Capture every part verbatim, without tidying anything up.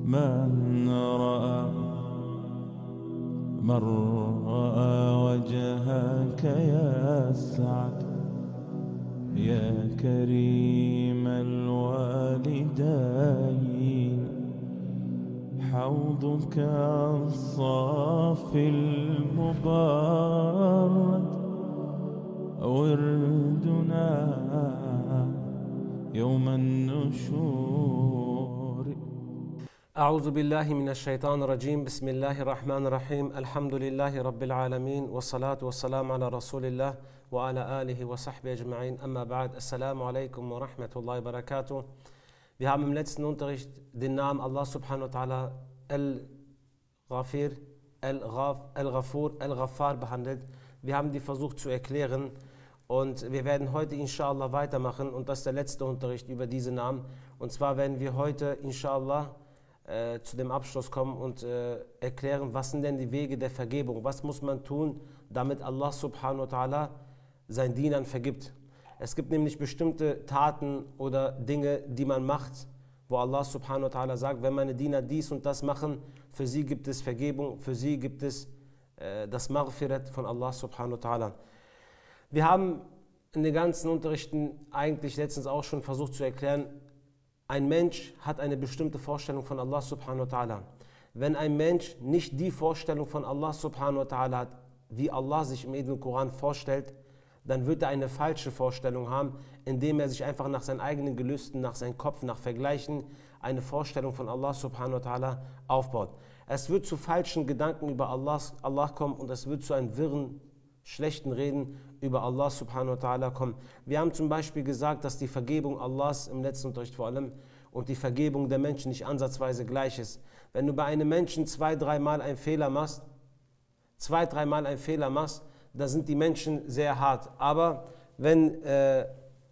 من رأى من رأى وجهك يسعد يا كريم الوالدين حوضك الصافي المبارد وردنا يوم النشور. أعوذ بالله من الشيطان الرجيم. بسم الله الرحمن الرحيم. الحمد لله رب العالمين والصلاة والسلام على رسول الله وعلى آله وصحبه أجمعين. أما بعد. Assalamu alaikum wa rahmatullahi wa barakatuh. Wir haben im letzten Unterricht den Namen Allah subhanahu wa ta'ala El-Ghafur, El-Ghafur, El-Ghafar behandelt. Wir haben die versucht zu erklären und wir werden heute inshallah weitermachen und das ist der letzte Unterricht über diese Namen. Und zwar werden wir heute inshallah äh, zu dem Abschluss kommen und äh, erklären, was sind denn die Wege der Vergebung? Was muss man tun, damit Allah subhanahu wa ta'ala seinen Dienern vergibt? Es gibt nämlich bestimmte Taten oder Dinge, die man macht, wo Allah subhanahu wa ta'ala sagt, wenn meine Diener dies und das machen, für sie gibt es Vergebung, für sie gibt es äh, das Magrifet von Allah subhanahu wa ta'ala. Wir haben in den ganzen Unterrichten eigentlich letztens auch schon versucht zu erklären, ein Mensch hat eine bestimmte Vorstellung von Allah subhanahu wa ta'ala. Wenn ein Mensch nicht die Vorstellung von Allah subhanahu wa ta'ala hat, wie Allah sich im edlen Koran vorstellt, dann wird er eine falsche Vorstellung haben, indem er sich einfach nach seinen eigenen Gelüsten, nach seinem Kopf, nach Vergleichen eine Vorstellung von Allah subhanahu wa ta'ala aufbaut. Es wird zu falschen Gedanken über Allah, Allah kommen und es wird zu einem wirren, schlechten Reden über Allah subhanahu wa ta'ala kommen. Wir haben zum Beispiel gesagt, dass die Vergebung Allahs im letzten Unterricht vor allem und die Vergebung der Menschen nicht ansatzweise gleich ist. Wenn du bei einem Menschen zwei, dreimal einen Fehler machst, zwei, dreimal einen Fehler machst, da sind die Menschen sehr hart. Aber wenn, äh,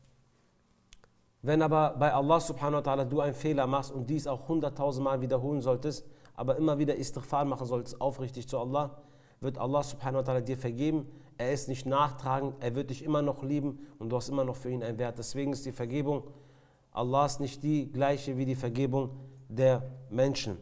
wenn aber bei Allah subhanahu wa ta'ala du einen Fehler machst und dies auch hunderttausend Mal wiederholen solltest, aber immer wieder Istighfar machen solltest, aufrichtig zu Allah, wird Allah subhanahu wa ta'ala dir vergeben. Er ist nicht nachtragend, er wird dich immer noch lieben und du hast immer noch für ihn einen Wert. Deswegen ist die Vergebung Allahs nicht die gleiche wie die Vergebung der Menschen.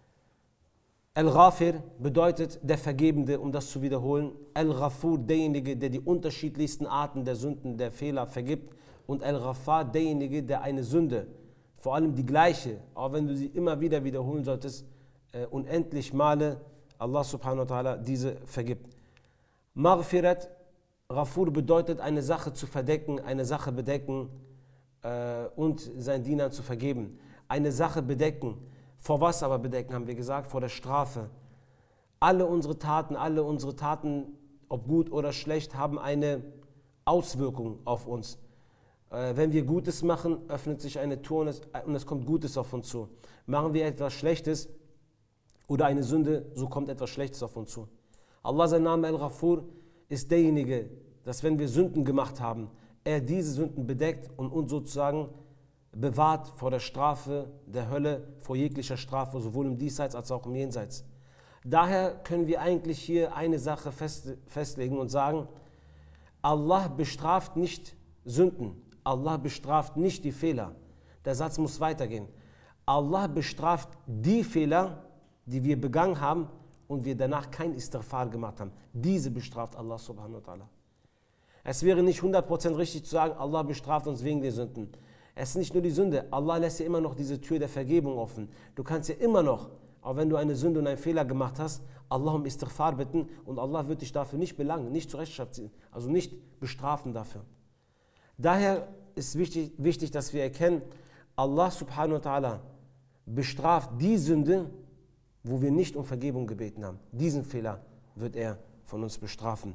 El-Ghafur bedeutet der Vergebende, um das zu wiederholen. El-Ghafur, derjenige, der die unterschiedlichsten Arten der Sünden, der Fehler vergibt. Und El-Ghafar, derjenige, der eine Sünde, vor allem die gleiche, auch wenn du sie immer wieder wiederholen solltest, äh, unendlich Male, Allah subhanahu wa ta'ala diese vergibt. Maghfirat, Ghafur bedeutet eine Sache zu verdecken, eine Sache bedecken äh, und seinen Dienern zu vergeben. Eine Sache bedecken. Vor was aber bedecken, haben wir gesagt? Vor der Strafe. Alle unsere Taten, alle unsere Taten, ob gut oder schlecht, haben eine Auswirkung auf uns. Äh, wenn wir Gutes machen, öffnet sich eine Tür und es, und es kommt Gutes auf uns zu. Machen wir etwas Schlechtes oder eine Sünde, so kommt etwas Schlechtes auf uns zu. Allah, sein Name El-Ghafur, ist derjenige, dass wenn wir Sünden gemacht haben, er diese Sünden bedeckt und uns sozusagen bewahrt vor der Strafe der Hölle, vor jeglicher Strafe, sowohl im Diesseits als auch im Jenseits. Daher können wir eigentlich hier eine Sache fest, festlegen und sagen, Allah bestraft nicht Sünden, Allah bestraft nicht die Fehler. Der Satz muss weitergehen. Allah bestraft die Fehler, die wir begangen haben und wir danach kein Istighfar gemacht haben. Diese bestraft Allah subhanahu wa ta'ala. Es wäre nicht hundert Prozent richtig zu sagen, Allah bestraft uns wegen der Sünden. Es ist nicht nur die Sünde, Allah lässt ja immer noch diese Tür der Vergebung offen. Du kannst ja immer noch, auch wenn du eine Sünde und einen Fehler gemacht hast, Allah um Istighfar bitten und Allah wird dich dafür nicht belangen, nicht zur Rechenschaft ziehen, also nicht bestrafen dafür. Daher ist wichtig, wichtig, dass wir erkennen, Allah subhanahu wa ta'ala bestraft die Sünde, wo wir nicht um Vergebung gebeten haben. Diesen Fehler wird er von uns bestrafen.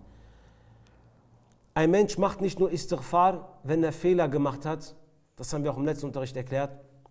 Ein Mensch macht nicht nur Istighfar, wenn er Fehler gemacht hat. Das haben wir auch im letzten Unterricht erklärt.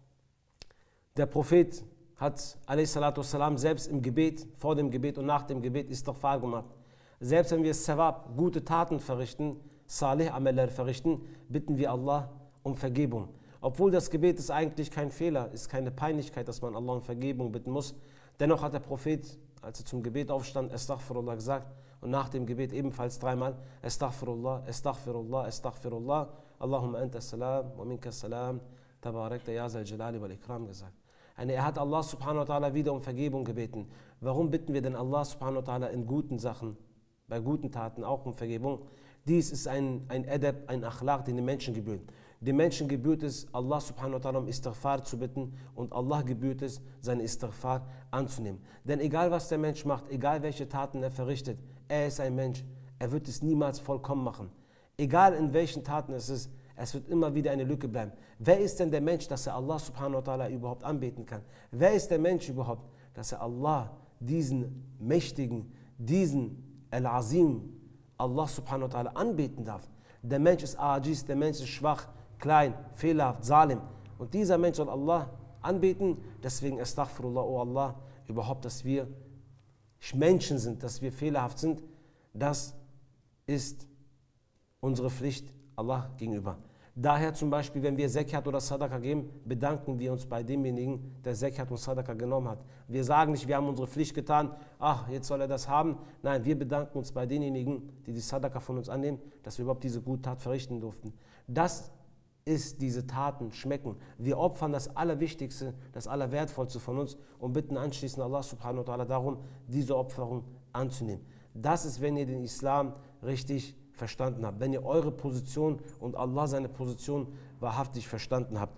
Der Prophet hat a.s. selbst im Gebet, vor dem Gebet und nach dem Gebet Istighfar gemacht. Selbst wenn wir Sawab, gute Taten verrichten, Salih Ameller verrichten, bitten wir Allah um Vergebung. Obwohl das Gebet ist eigentlich kein Fehler, ist keine Peinlichkeit, dass man Allah um Vergebung bitten muss. Dennoch hat der Prophet, als er zum Gebet aufstand, Astaghfirullah gesagt und nach dem Gebet ebenfalls dreimal Astaghfirullah, Astaghfirullah, Astaghfirullah, Allahumma anta salam wa minka salam, tabarakta ya zal jalali wal ikram gesagt. Er hat Allah subhanahu wa ta'ala wieder um Vergebung gebeten. Warum bitten wir denn Allah subhanahu wa ta'ala in guten Sachen, bei guten Taten auch um Vergebung? Dies ist ein, ein Adab, ein Akhlaq, den den Menschen gebührt. Den Menschen gebührt es, Allah subhanahu wa ta'ala um Istighfar zu bitten und Allah gebührt es, seine Istighfar anzunehmen. Denn egal was der Mensch macht, egal welche Taten er verrichtet, er ist ein Mensch, er wird es niemals vollkommen machen. Egal in welchen Taten es ist, es wird immer wieder eine Lücke bleiben. Wer ist denn der Mensch, dass er Allah subhanahu wa ta'ala überhaupt anbeten kann? Wer ist der Mensch überhaupt, dass er Allah, diesen Mächtigen, diesen El-Azim, Allah subhanahu wa ta'ala anbeten darf? Der Mensch ist Ajiz, der Mensch ist schwach, klein, fehlerhaft, Salim. Und dieser Mensch soll Allah anbeten. Deswegen Astaghfirullah, oh Allah, überhaupt, dass wir Menschen sind, dass wir fehlerhaft sind, das ist unsere Pflicht Allah gegenüber. Daher zum Beispiel, wenn wir Zakat oder Sadaqa geben, bedanken wir uns bei demjenigen, der Zakat und Sadaqa genommen hat. Wir sagen nicht, wir haben unsere Pflicht getan, ach, jetzt soll er das haben. Nein, wir bedanken uns bei denjenigen, die die Sadaqa von uns annehmen, dass wir überhaupt diese gute Tat verrichten durften. Das ist diese Taten schmecken. Wir opfern das Allerwichtigste, das Allerwertvollste von uns und bitten anschließend Allah subhanahu wa ta'ala darum, diese Opferung anzunehmen. Das ist, wenn ihr den Islam richtig verstanden habt, wenn ihr eure Position und Allah seine Position wahrhaftig verstanden habt.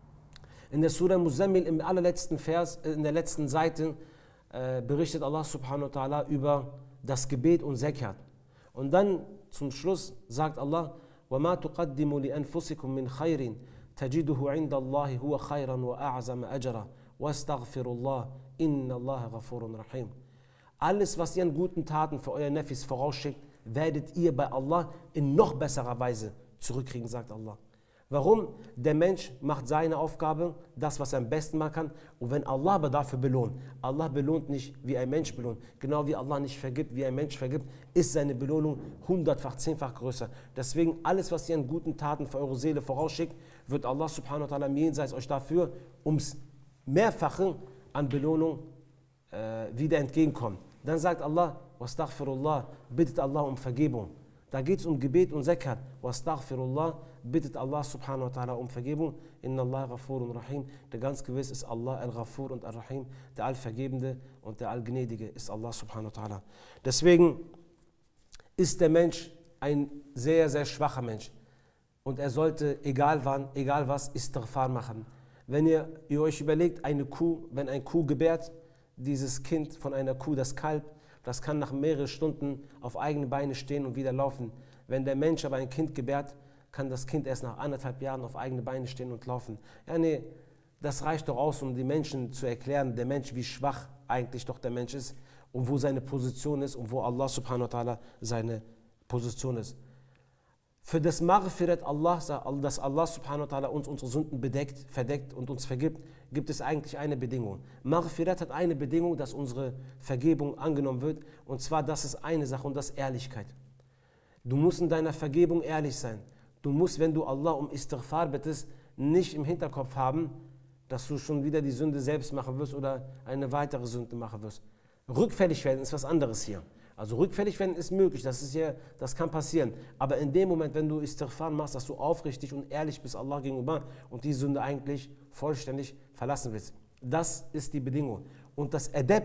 In der Surah Muzammil im allerletzten Vers, in der letzten Seite, äh, berichtet Allah subhanahu wa ta'ala über das Gebet und Zakat. Und dann zum Schluss sagt Allah, وَمَا تُقَدِّمُوا لِأَنفُسِكُم مِّنْ خَيْرٍ تَجِدُهُ عِنْدَ اللَّهِ هُوَ خَيْرًا وَأَعْزَمَ أَجْرًا وَاسْتَغْفِرُوا اللَّهَ إِنَّ اللَّهَ غَفُورٌ رَحِيمٌ. Alles, was ihr an guten Taten für euer Nefis vorausschickt, werdet ihr bei Allah in noch besserer Weise zurückkriegen, sagt Allah. Warum? Der Mensch macht seine Aufgabe, das, was er am besten machen kann, und wenn Allah aber dafür belohnt, Allah belohnt nicht, wie ein Mensch belohnt, genau wie Allah nicht vergibt, wie ein Mensch vergibt, ist seine Belohnung hundertfach, zehnfach größer. Deswegen, alles, was ihr an guten Taten für eure Seele vorausschickt, wird Allah subhanahu wa ta'ala jenseits euch dafür ums Mehrfache an Belohnung äh, wieder entgegenkommen. Dann sagt Allah, Wastaghfirullah, bittet Allah um Vergebung. Da geht es um Gebet und Zakat. Wastaghfirullah, bittet Allah subhanahu wa ta'ala um Vergebung. Inna Allah Ghafurun Rahim. Der ganz gewiss ist Allah Al-Ghafur und Al-Rahim. Der Allvergebende und der Allgnädige ist Allah subhanahu wa ta'ala. Deswegen ist der Mensch ein sehr, sehr schwacher Mensch. Und er sollte, egal wann, egal was, Istighfar machen. Wenn ihr, ihr euch überlegt, eine Kuh, wenn ein Kuh gebärt, dieses Kind von einer Kuh, das Kalb, das kann nach mehreren Stunden auf eigenen Beinen stehen und wieder laufen. Wenn der Mensch aber ein Kind gebärt, kann das Kind erst nach anderthalb Jahren auf eigene Beine stehen und laufen. Ja, nee, das reicht doch aus, um den Menschen zu erklären, der Mensch, wie schwach eigentlich doch der Mensch ist und wo seine Position ist und wo Allah subhanahu wa ta'ala seine Position ist. Für das Maghfirat Allah, dass Allah subhanahu wa ta'ala uns unsere Sünden bedeckt, verdeckt und uns vergibt, gibt es eigentlich eine Bedingung. Maghfirat hat eine Bedingung, dass unsere Vergebung angenommen wird, und zwar, das ist eine Sache, und das ist Ehrlichkeit. Du musst in deiner Vergebung ehrlich sein. Du musst, wenn du Allah um Istighfar bittest, nicht im Hinterkopf haben, dass du schon wieder die Sünde selbst machen wirst oder eine weitere Sünde machen wirst. Rückfällig werden ist was anderes hier. Also rückfällig werden ist möglich, das, ist ja, das kann passieren. Aber in dem Moment, wenn du Istighfar machst, dass du aufrichtig und ehrlich bist Allah gegenüber und die Sünde eigentlich vollständig verlassen willst. Das ist die Bedingung. Und das Adab,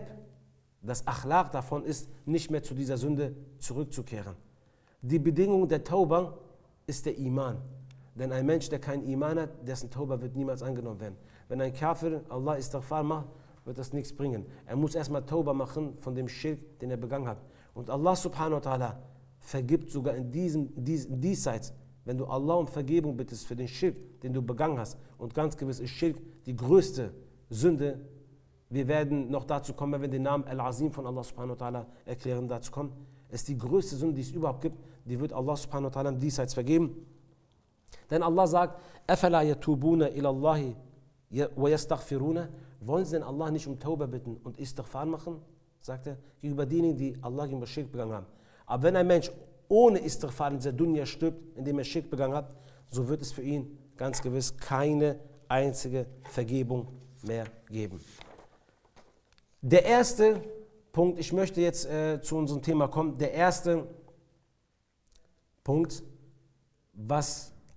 das Akhlaq davon ist, nicht mehr zu dieser Sünde zurückzukehren. Die Bedingung der Tauba ist der Iman. Denn ein Mensch, der keinen Iman hat, dessen Tauba wird niemals angenommen werden. Wenn ein Kafir Allah Istighfar macht, wird das nichts bringen. Er muss erstmal Tauba machen von dem Schirk, den er begangen hat. Und Allah subhanahu wa ta'ala vergibt sogar in diesem, diesem diesseits, wenn du Allah um Vergebung bittest für den Schirk, den du begangen hast. Und ganz gewiss ist Schirk die größte Sünde. Wir werden noch dazu kommen, wenn wir den Namen Al-Azim von Allah subhanahu wa ta'ala erklären, dazu kommen. Es ist die größte Sünde, die es überhaupt gibt, die wird Allah subhanahu wa ta'ala im diesseits vergeben. Denn Allah sagt, أَفَلَا يَتُوبُونَ إِلَى اللَّهِ وَيَسْتَغْفِرُونَ. Wollen sie denn Allah nicht um Tauba bitten und Istighfar machen? Sagt er, gegenüber denen, die Allah gegenüber Schirk begangen haben. Aber wenn ein Mensch ohne Istighfar in dieser Dunya stirbt, indem er Schirk begangen hat, so wird es für ihn ganz gewiss keine einzige Vergebung mehr geben. Der erste Punkt, ich möchte jetzt äh, zu unserem Thema kommen, der erste Punkt, was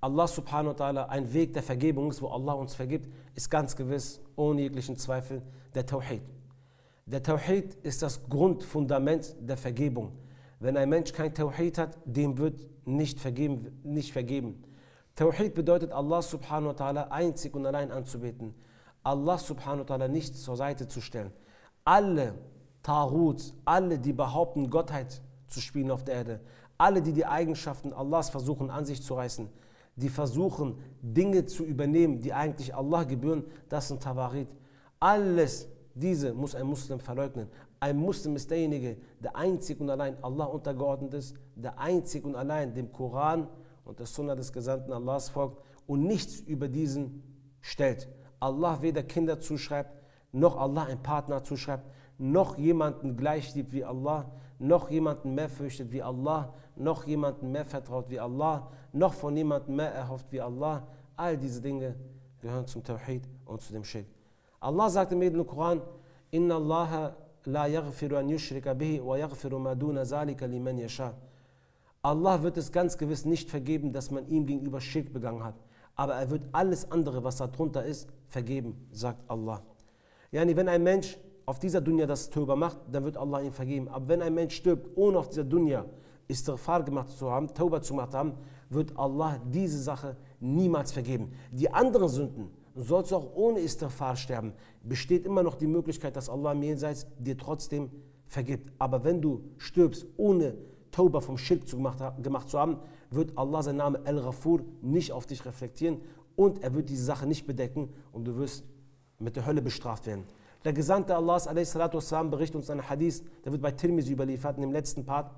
Allah subhanahu wa ta'ala ein Weg der Vergebung ist, wo Allah uns vergibt, ist ganz gewiss, ohne jeglichen Zweifel, der Tauhid. Der Tauhid ist das Grundfundament der Vergebung. Wenn ein Mensch kein Tauhid hat, dem wird nicht vergeben. Nicht vergeben. Tauhid bedeutet, Allah subhanahu wa ta'ala einzig und allein anzubeten. Allah subhanahu wa ta'ala nicht zur Seite zu stellen. Alle Tahuts, alle, die behaupten, Gottheit zu spielen auf der Erde, alle, die die Eigenschaften Allahs versuchen an sich zu reißen, die versuchen, Dinge zu übernehmen, die eigentlich Allah gebühren, das sind Tawarit. Alles diese muss ein Muslim verleugnen. Ein Muslim ist derjenige, der einzig und allein Allah untergeordnet ist, der einzig und allein dem Koran und der Sunna des Gesandten Allahs folgt und nichts über diesen stellt. Allah weder Kinder zuschreibt, noch Allah einen Partner zuschreibt, noch jemanden gleich liebt wie Allah, noch jemanden mehr fürchtet wie Allah, noch jemanden mehr vertraut wie Allah, noch von jemandem mehr erhofft wie Allah. All diese Dinge gehören zum Tauhid und zu dem Schirk. Allah sagt im Medien Koran, Inna Allah la yaghfiru an yushrika bihi wa yaghfiru ma duna zalika liman yasha. Allah wird es ganz gewiss nicht vergeben, dass man ihm gegenüber Schirk begangen hat. Aber er wird alles andere, was darunter ist, vergeben, sagt Allah. Yani, wenn ein Mensch auf dieser Dunya das Tauba macht, dann wird Allah ihm vergeben. Aber wenn ein Mensch stirbt, ohne auf dieser Dunya Istighfar gemacht zu haben, Tauba zu gemacht haben, wird Allah diese Sache niemals vergeben. Die anderen Sünden, sollst du auch ohne Istighfar sterben, besteht immer noch die Möglichkeit, dass Allah im Jenseits dir trotzdem vergibt. Aber wenn du stirbst, ohne Tauba vom Schirk zu gemacht, gemacht zu haben, wird Allah seinen Namen El-Ghafur nicht auf dich reflektieren und er wird diese Sache nicht bedecken und du wirst mit der Hölle bestraft werden. Der Gesandte Allahs a s. berichtet uns einen Hadith, der wird bei Tirmizi überliefert, in dem letzten Part.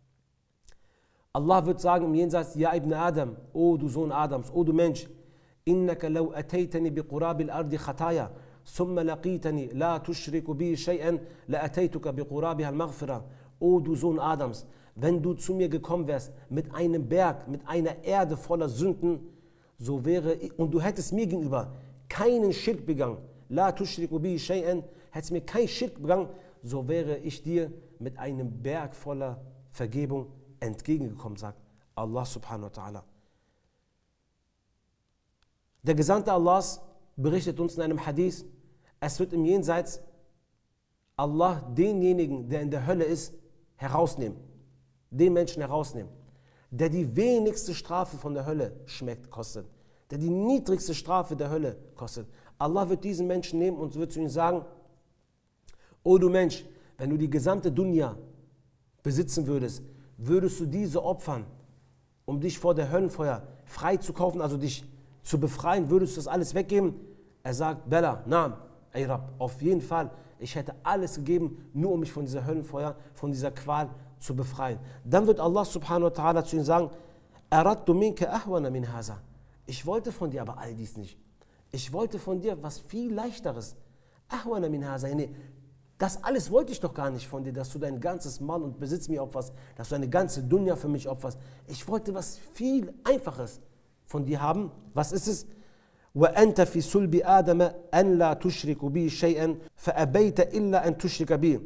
Allah wird sagen im Jenseits, Ja ibn Adam, o du Sohn Adams, o du Mensch, innaka law ataytani bi qurabil ardi khataya, thumma laqitani la tushriku bi shay'an, la ataytuka bi qurabiha al-maghfira. O du Sohn Adams, wenn du zu mir gekommen wärst mit einem Berg, mit einer Erde voller Sünden, so wäre ich, und du hättest mir gegenüber keinen Schirk begangen, la tushriku bi shay'an, hättest mir kein Schirk begangen, so wäre ich dir mit einem Berg voller Vergebung entgegengekommen, sagt Allah subhanahu wa ta'ala. Der Gesandte Allahs berichtet uns in einem Hadith, es wird im Jenseits Allah denjenigen, der in der Hölle ist, herausnehmen. Den Menschen herausnehmen, der die wenigste Strafe von der Hölle schmeckt, kostet, der die niedrigste Strafe der Hölle kostet. Allah wird diesen Menschen nehmen und wird zu ihm sagen, O du Mensch, wenn du die gesamte Dunya besitzen würdest, würdest du diese opfern, um dich vor der Höllenfeuer frei zu kaufen, also dich zu befreien, würdest du das alles weggeben? Er sagt, Bella, Naam, ey Rab, auf jeden Fall, ich hätte alles gegeben, nur um mich von dieser Höllenfeuer, von dieser Qual zu befreien. Dann wird Allah subhanahu wa ta'ala zu ihm sagen, Aradtu minka ahwana min haza. Ich wollte von dir aber all dies nicht. Ich wollte von dir was viel Leichteres. Ahwana min haza. Das alles wollte ich doch gar nicht von dir, dass du dein ganzes Mal und Besitz mir opferst, dass du eine ganze Dunya für mich opferst. Ich wollte was viel Einfaches von dir haben. Was ist es? وأنت في صلب آدم أن لا تشرك بي شيئا فأبيت إلا أن تشرك بي.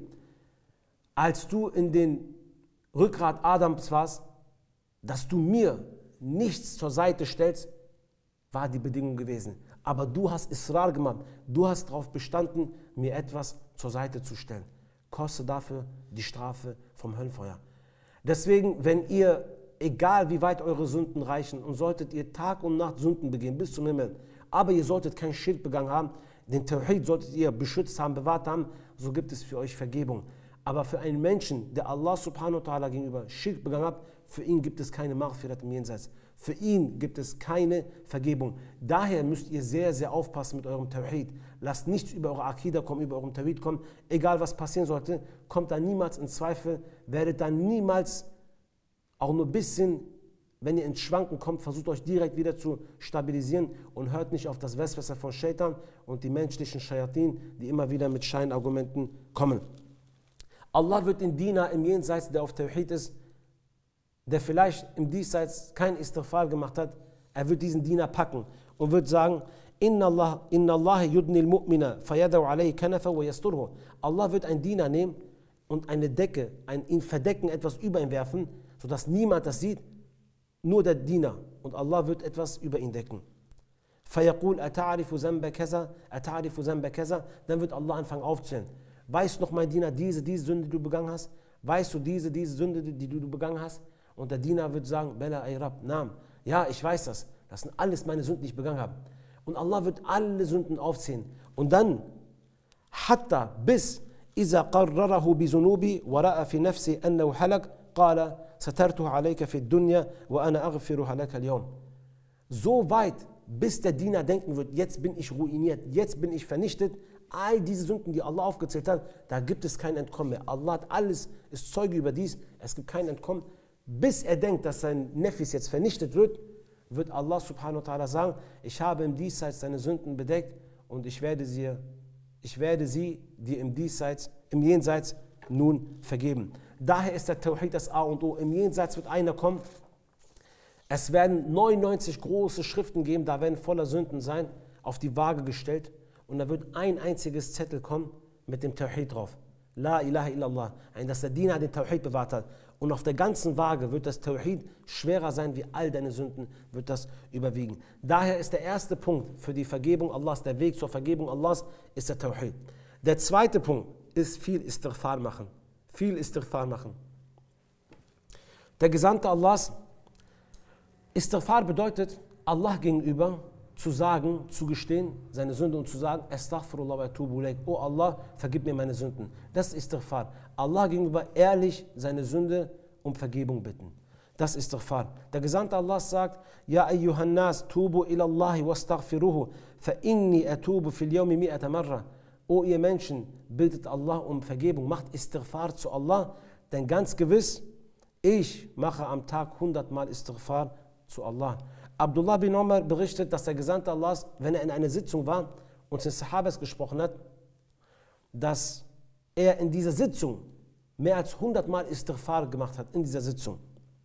Als du in den Rückgrat Adams warst, dass du mir nichts zur Seite stellst, war die Bedingung gewesen. Aber du hast Israr gemacht, du hast darauf bestanden, mir etwas zur Seite zu stellen. Koste dafür die Strafe vom Höllenfeuer. Deswegen, wenn ihr, egal wie weit eure Sünden reichen, und solltet ihr Tag und Nacht Sünden begehen bis zum Himmel, aber ihr solltet kein Schirk begangen haben, den Tauhid solltet ihr beschützt haben, bewahrt haben, so gibt es für euch Vergebung. Aber für einen Menschen, der Allah subhanahu wa ta'ala gegenüber Schirk begangen hat, für ihn gibt es keine Maghfirat im Jenseits. Für ihn gibt es keine Vergebung. Daher müsst ihr sehr, sehr aufpassen mit eurem Tauhid. Lasst nichts über eure Akida kommen, über eurem Tauhid kommen. Egal was passieren sollte, kommt da niemals in Zweifel, werdet dann niemals auch nur ein bisschen, wenn ihr ins Schwanken kommt, versucht euch direkt wieder zu stabilisieren und hört nicht auf das Weswasser von Shaitan und die menschlichen Shayatin, die immer wieder mit Scheinargumenten kommen. Allah wird den Diener im Jenseits, der auf Tauhid ist, der vielleicht im Diesseits kein Istighfar gemacht hat, er wird diesen Diener packen und wird sagen, Inna Allah, inna Allah yudni al-mu'mina fayadau alayhi kanafa wa yasturhu. Allah wird einen Diener nehmen und eine Decke, ein ihn verdecken, etwas über ihn werfen, sodass niemand das sieht. nur der Diener und Allah wird etwas über ihn decken. فَيَقُولْ أَتَعْرِفُ ذَنْبَ كَذَا أَتَعْرِفُ ذَنْبَ كَذَا. Dann wird Allah anfangen aufzählen. Weißt du noch, mein Diener, diese, diese Sünde, die du begangen hast? Weißt du diese, diese Sünde, die du begangen hast? Und der Diener wird sagen, Bela ay Rab, Naam. Ja, ich weiß das. Das sind alles meine Sünden, die ich begangen habe. Und Allah wird alle Sünden aufzählen. Und dann, hatta bis, إذا قرره بذنوبي ورأى في نفسي أنه هلك قال سترته عليك في الدنيا وأنا أغفرها لك اليوم. So weit, bis der Diener denken wird, jetzt bin ich ruiniert, jetzt bin ich vernichtet. All diese Sünden, die Allah aufgezählt hat, da gibt es kein Entkommen mehr. Allah hat alles, ist Zeuge über dies, es gibt kein Entkommen. Bis er denkt, dass sein Nefis jetzt vernichtet wird, wird Allah subhanahu wa ta'ala sagen, ich habe im Diesseits deine Sünden bedeckt und ich werde sie, ich werde sie dir im Diesseits, im Jenseits nun vergeben. Daher ist der Tauhid das A und O. Im Jenseits wird einer kommen. Es werden neunundneunzig große Schriften geben, da werden voller Sünden sein, auf die Waage gestellt. Und da wird ein einziges Zettel kommen mit dem Tauhid drauf. La ilaha illallah. Dass der Diener den Tauhid bewahrt hat. Und auf der ganzen Waage wird das Tauhid schwerer sein, wie all deine Sünden, wird das überwiegen. Daher ist der erste Punkt für die Vergebung Allahs, der Weg zur Vergebung Allahs, ist der Tauhid. Der zweite Punkt ist viel Istighfar machen. Viel Istighfar machen. Der Gesandte Allahs, Istighfar bedeutet, Allah gegenüber zu sagen, zu gestehen, seine Sünde und zu sagen, Astaghfirullah wa atubu ilayk. Oh Allah, vergib mir meine Sünden. Das ist Istighfar. Allah gegenüber ehrlich seine Sünde um Vergebung bitten. Das ist Istighfar. Der Gesandte Allahs sagt, Ja ayyuhan nas, tubu ilallahi wastaghfiruhu, fa inni atubu fil yawmi mi'ata marra. O ihr Menschen, bittet Allah um Vergebung, macht Istighfar zu Allah, denn ganz gewiss, ich mache am Tag hundertmal Istighfar zu Allah. Abdullah bin Umar berichtet, dass der Gesandte Allahs, wenn er in einer Sitzung war und zu den Sahabas gesprochen hat, dass er in dieser Sitzung mehr als hundertmal Istighfar gemacht hat, in dieser Sitzung.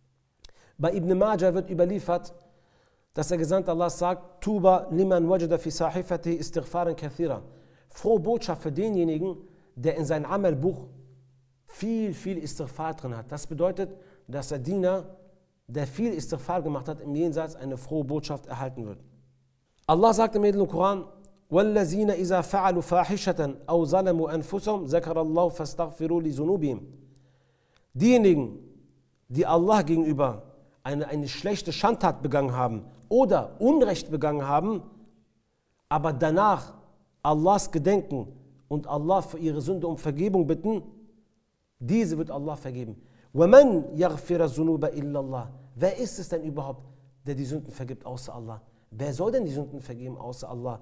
Bei Ibn Majah wird überliefert, dass der Gesandte Allahs sagt, Tuba liman wajada fi sahifati istighfaran kathira. Frohe Botschaft für denjenigen, der in seinem Amalbuch viel, viel Istighfar drin hat. Das bedeutet, dass der Diener, der viel Istighfar gemacht hat, im Jenseits eine frohe Botschaft erhalten wird. Allah sagt im Edlen Koran, وَالَّذِينَ إِذَا فَعَلُوا فَاحِشَةً أَوْ ظَلَمُوا أَنفُسَهُمْ ذَكَرَ اللَّهُ فَاسْتَغْفِرُوا لِذُنُوبِهِمْ. Diejenigen, die Allah gegenüber eine, eine schlechte Schandtat begangen haben oder Unrecht begangen haben, aber danach Allahs gedenken und Allah für ihre Sünde um Vergebung bitten, diese wird Allah vergeben. وَمَنْ يَغْفِرَ الذُّنُوبَ إِلَّا اللَّهِ. Wer ist es denn überhaupt, der die Sünden vergibt, außer Allah? Wer soll denn die Sünden vergeben, außer Allah?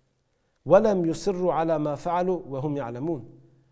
وَلَمْ يُصِرُّوا عَلَى مَا فَعَلُوا وَهُمْ يَعْلَمُونَ.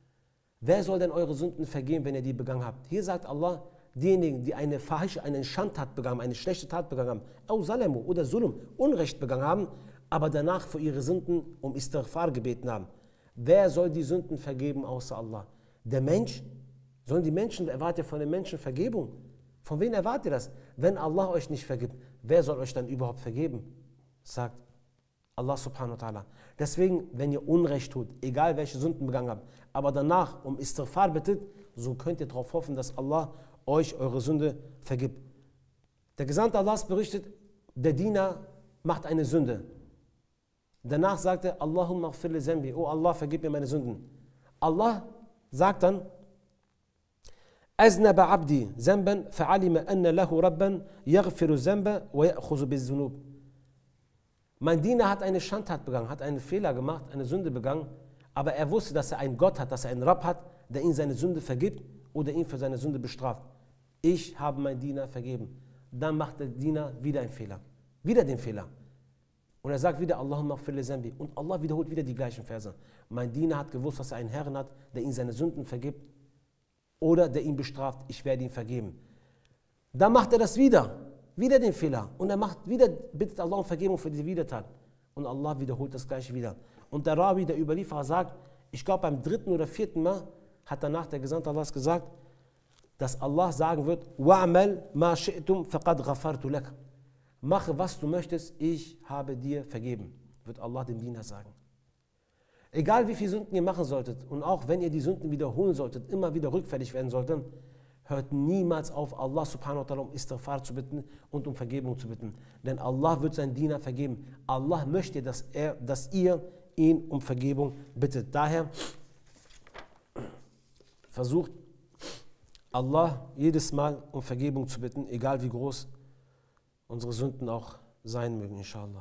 Wer soll denn eure Sünden vergeben, wenn ihr die begangen habt? Hier sagt Allah, diejenigen, die eine Fahish, eine Schandtat begangen haben, eine schlechte Tat begangen haben, أو ظلموا oder Zulm, Unrecht begangen haben, aber danach für ihre Sünden um Istighfar gebeten haben. Wer soll die Sünden vergeben, außer Allah? Der Mensch? Sollen die Menschen, erwartet ihr von den Menschen Vergebung? Von wem erwartet ihr das? Wenn Allah euch nicht vergibt, wer soll euch dann überhaupt vergeben? Sagt Allah subhanahu wa ta'ala. Deswegen, wenn ihr Unrecht tut, egal welche Sünden begangen habt, aber danach um Istighfar bittet, so könnt ihr darauf hoffen, dass Allah euch eure Sünde vergibt. Der Gesandte Allahs berichtet, der Diener macht eine Sünde. Danach sagt er, Allahumma ghfir li zambi, oh Allah, vergib mir meine Sünden. Allah sagt dann, أذنب عبدي ذنبا فعلم أن له ربا يغفر الذنب ويأخذ بالذنوب. Mein Diener hat eine Schandtat begangen, hat einen Fehler gemacht, eine Sünde begangen, aber er wusste, dass er einen Gott hat, dass er einen Rabb hat, der ihm seine Sünde vergibt oder ihn für seine Sünde bestraft. Ich habe meinen Diener vergeben. Dann macht der Diener wieder einen Fehler, wieder den Fehler. Und er sagt wieder, Allahumma ghfir li zambi. Und Allah wiederholt wieder die gleichen Verse. Mein Diener hat gewusst, dass er einen Herrn hat, der ihm seine Sünden vergibt oder der ihn bestraft, ich werde ihn vergeben. Dann macht er das wieder, wieder den Fehler. Und er macht wieder, bittet Allah um Vergebung für diese Widertat. Und Allah wiederholt das gleiche wieder. Und der Rawi, der Überlieferer, sagt, ich glaube beim dritten oder vierten Mal hat danach der Gesandte Allahs gesagt, dass Allah sagen wird, وَعْمَلْ مَا شِئْتُمْ فَقَدْ غَفَرْتُ لَكَ. Mache, was du möchtest, ich habe dir vergeben, wird Allah dem Diener sagen. Egal wie viele Sünden ihr machen solltet und auch wenn ihr die Sünden wiederholen solltet, immer wieder rückfällig werden solltet, hört niemals auf, Allah subhanahu wa ta'ala um Istighfar zu bitten und um Vergebung zu bitten. Denn Allah wird seinen Diener vergeben. Allah möchte, dass, er, dass ihr ihn um Vergebung bittet. Daher versucht Allah jedes Mal um Vergebung zu bitten, egal wie groß unsere Sünden auch sein mögen, inshallah.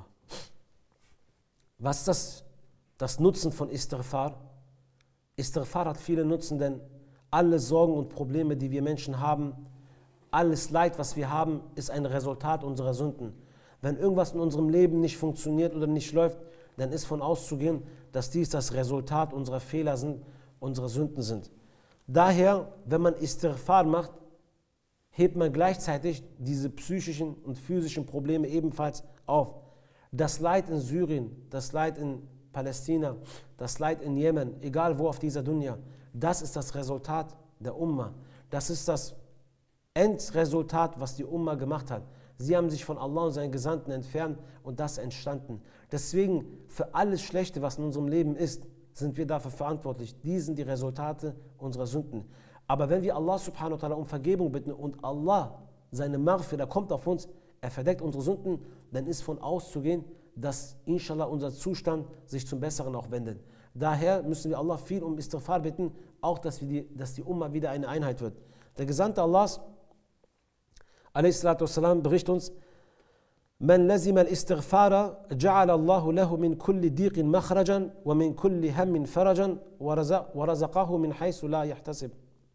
Was ist das, das Nutzen von Istighfar? Istighfar hat viele Nutzen, denn alle Sorgen und Probleme, die wir Menschen haben, alles Leid, was wir haben, ist ein Resultat unserer Sünden. Wenn irgendwas in unserem Leben nicht funktioniert oder nicht läuft, dann ist von auszugehen, dass dies das Resultat unserer Fehler sind, unserer Sünden sind. Daher, wenn man Istighfar macht, hebt man gleichzeitig diese psychischen und physischen Probleme ebenfalls auf. Das Leid in Syrien, das Leid in Palästina, das Leid in Jemen, egal wo auf dieser Dunya, das ist das Resultat der Umma. Das ist das Endresultat, was die Umma gemacht hat. Sie haben sich von Allah und seinen Gesandten entfernt und das ist entstanden. Deswegen, für alles Schlechte, was in unserem Leben ist, sind wir dafür verantwortlich. Dies sind die Resultate unserer Sünden. Aber wenn wir Allah subhanahu wa ta'ala um Vergebung bitten und Allah, seine Maghfirah, der kommt auf uns, er verdeckt unsere Sünden, dann ist von auszugehen, dass inshallah unser Zustand sich zum Besseren auch wendet. Daher müssen wir Allah viel um Istighfar bitten, auch dass, wir die, dass die Umma wieder eine Einheit wird. Der Gesandte Allahs, a.s. berichtet uns, Man lazima al-istighfara ja'ala Allahu lahu min kulli diqin makhrajan wa min kulli hammin farajan wa razaqahu min haythu la yahtasib.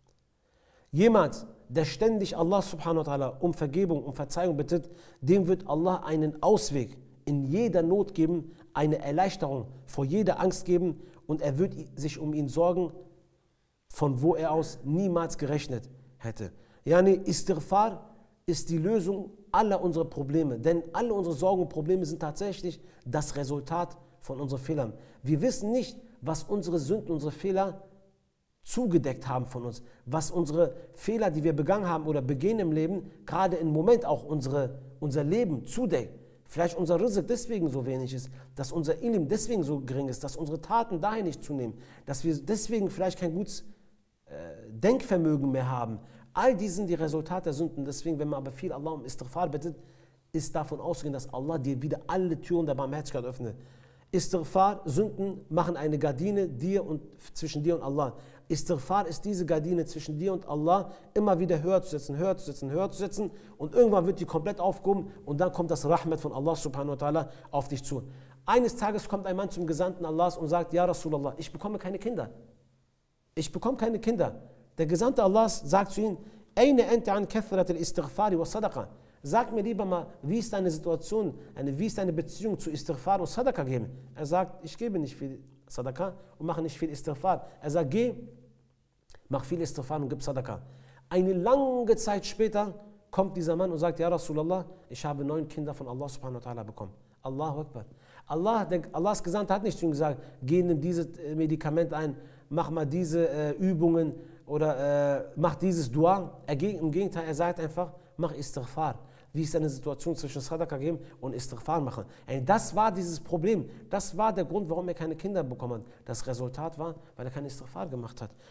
Jemand, der ständig Allah subhanahu wa ta'ala um Vergebung, um Verzeihung bittet, dem wird Allah einen Ausweg in jeder Not geben, eine Erleichterung vor jeder Angst geben und er wird sich um ihn sorgen, von wo er aus niemals gerechnet hätte. Yani Istighfar ist die Lösung aller unserer Probleme, denn alle unsere Sorgen und Probleme sind tatsächlich das Resultat von unseren Fehlern. Wir wissen nicht, was unsere Sünden, unsere Fehler zugedeckt haben von uns, was unsere Fehler, die wir begangen haben oder begehen im Leben, gerade im Moment auch unsere, unser Leben zudeckt. Vielleicht unser Rizq deswegen so wenig ist, dass unser Ilm deswegen so gering ist, dass unsere Taten dahin nicht zunehmen, dass wir deswegen vielleicht kein gutes äh, Denkvermögen mehr haben. All dies sind die Resultate der Sünden. Deswegen, wenn man aber viel Allah um Istighfar bittet, ist davon auszugehen, dass Allah dir wieder alle Türen der Barmherzigkeit öffnet. Istighfar, Sünden machen eine Gardine dir und, zwischen dir und Allah. Istighfar ist diese Gardine zwischen dir und Allah immer wieder höher zu setzen, höher zu setzen, höher zu setzen und irgendwann wird die komplett aufgehoben und dann kommt das Rahmat von Allah subhanahu wa ta'ala auf dich zu. Eines Tages kommt ein Mann zum Gesandten Allahs und sagt, Ja Rasulallah, ich bekomme keine Kinder. Ich bekomme keine Kinder. Der Gesandte Allahs sagt zu ihm, Eine ente an kathrat al-istighfari wa sadaqa. Sag mir lieber mal, wie ist deine Situation, eine, wie ist deine Beziehung zu Istighfar und Sadaqa geben? Er sagt, ich gebe nicht viel Sadaqa und mache nicht viel Istighfar. Er sagt, geh, mach viel Istighfar und gib Sadaqa. Eine lange Zeit später kommt dieser Mann und sagt, Ja Rasulallah, ich habe neun Kinder von Allah subhanahu wa ta'ala bekommen. Allahu Akbar. Allah, der, Allahs Gesandte hat nicht zu ihm gesagt, geh, nimm dieses Medikament ein, mach mal diese äh, Übungen oder äh, mach dieses Dua. Er, Im Gegenteil, er sagt einfach, mach Istighfar. Wie ist eine Situation zwischen Sadaqa geben und Istighfar machen? Das war dieses Problem. Das war der Grund, warum er keine Kinder bekommen hat. Das Resultat war, weil er kein Istighfar gemacht hat.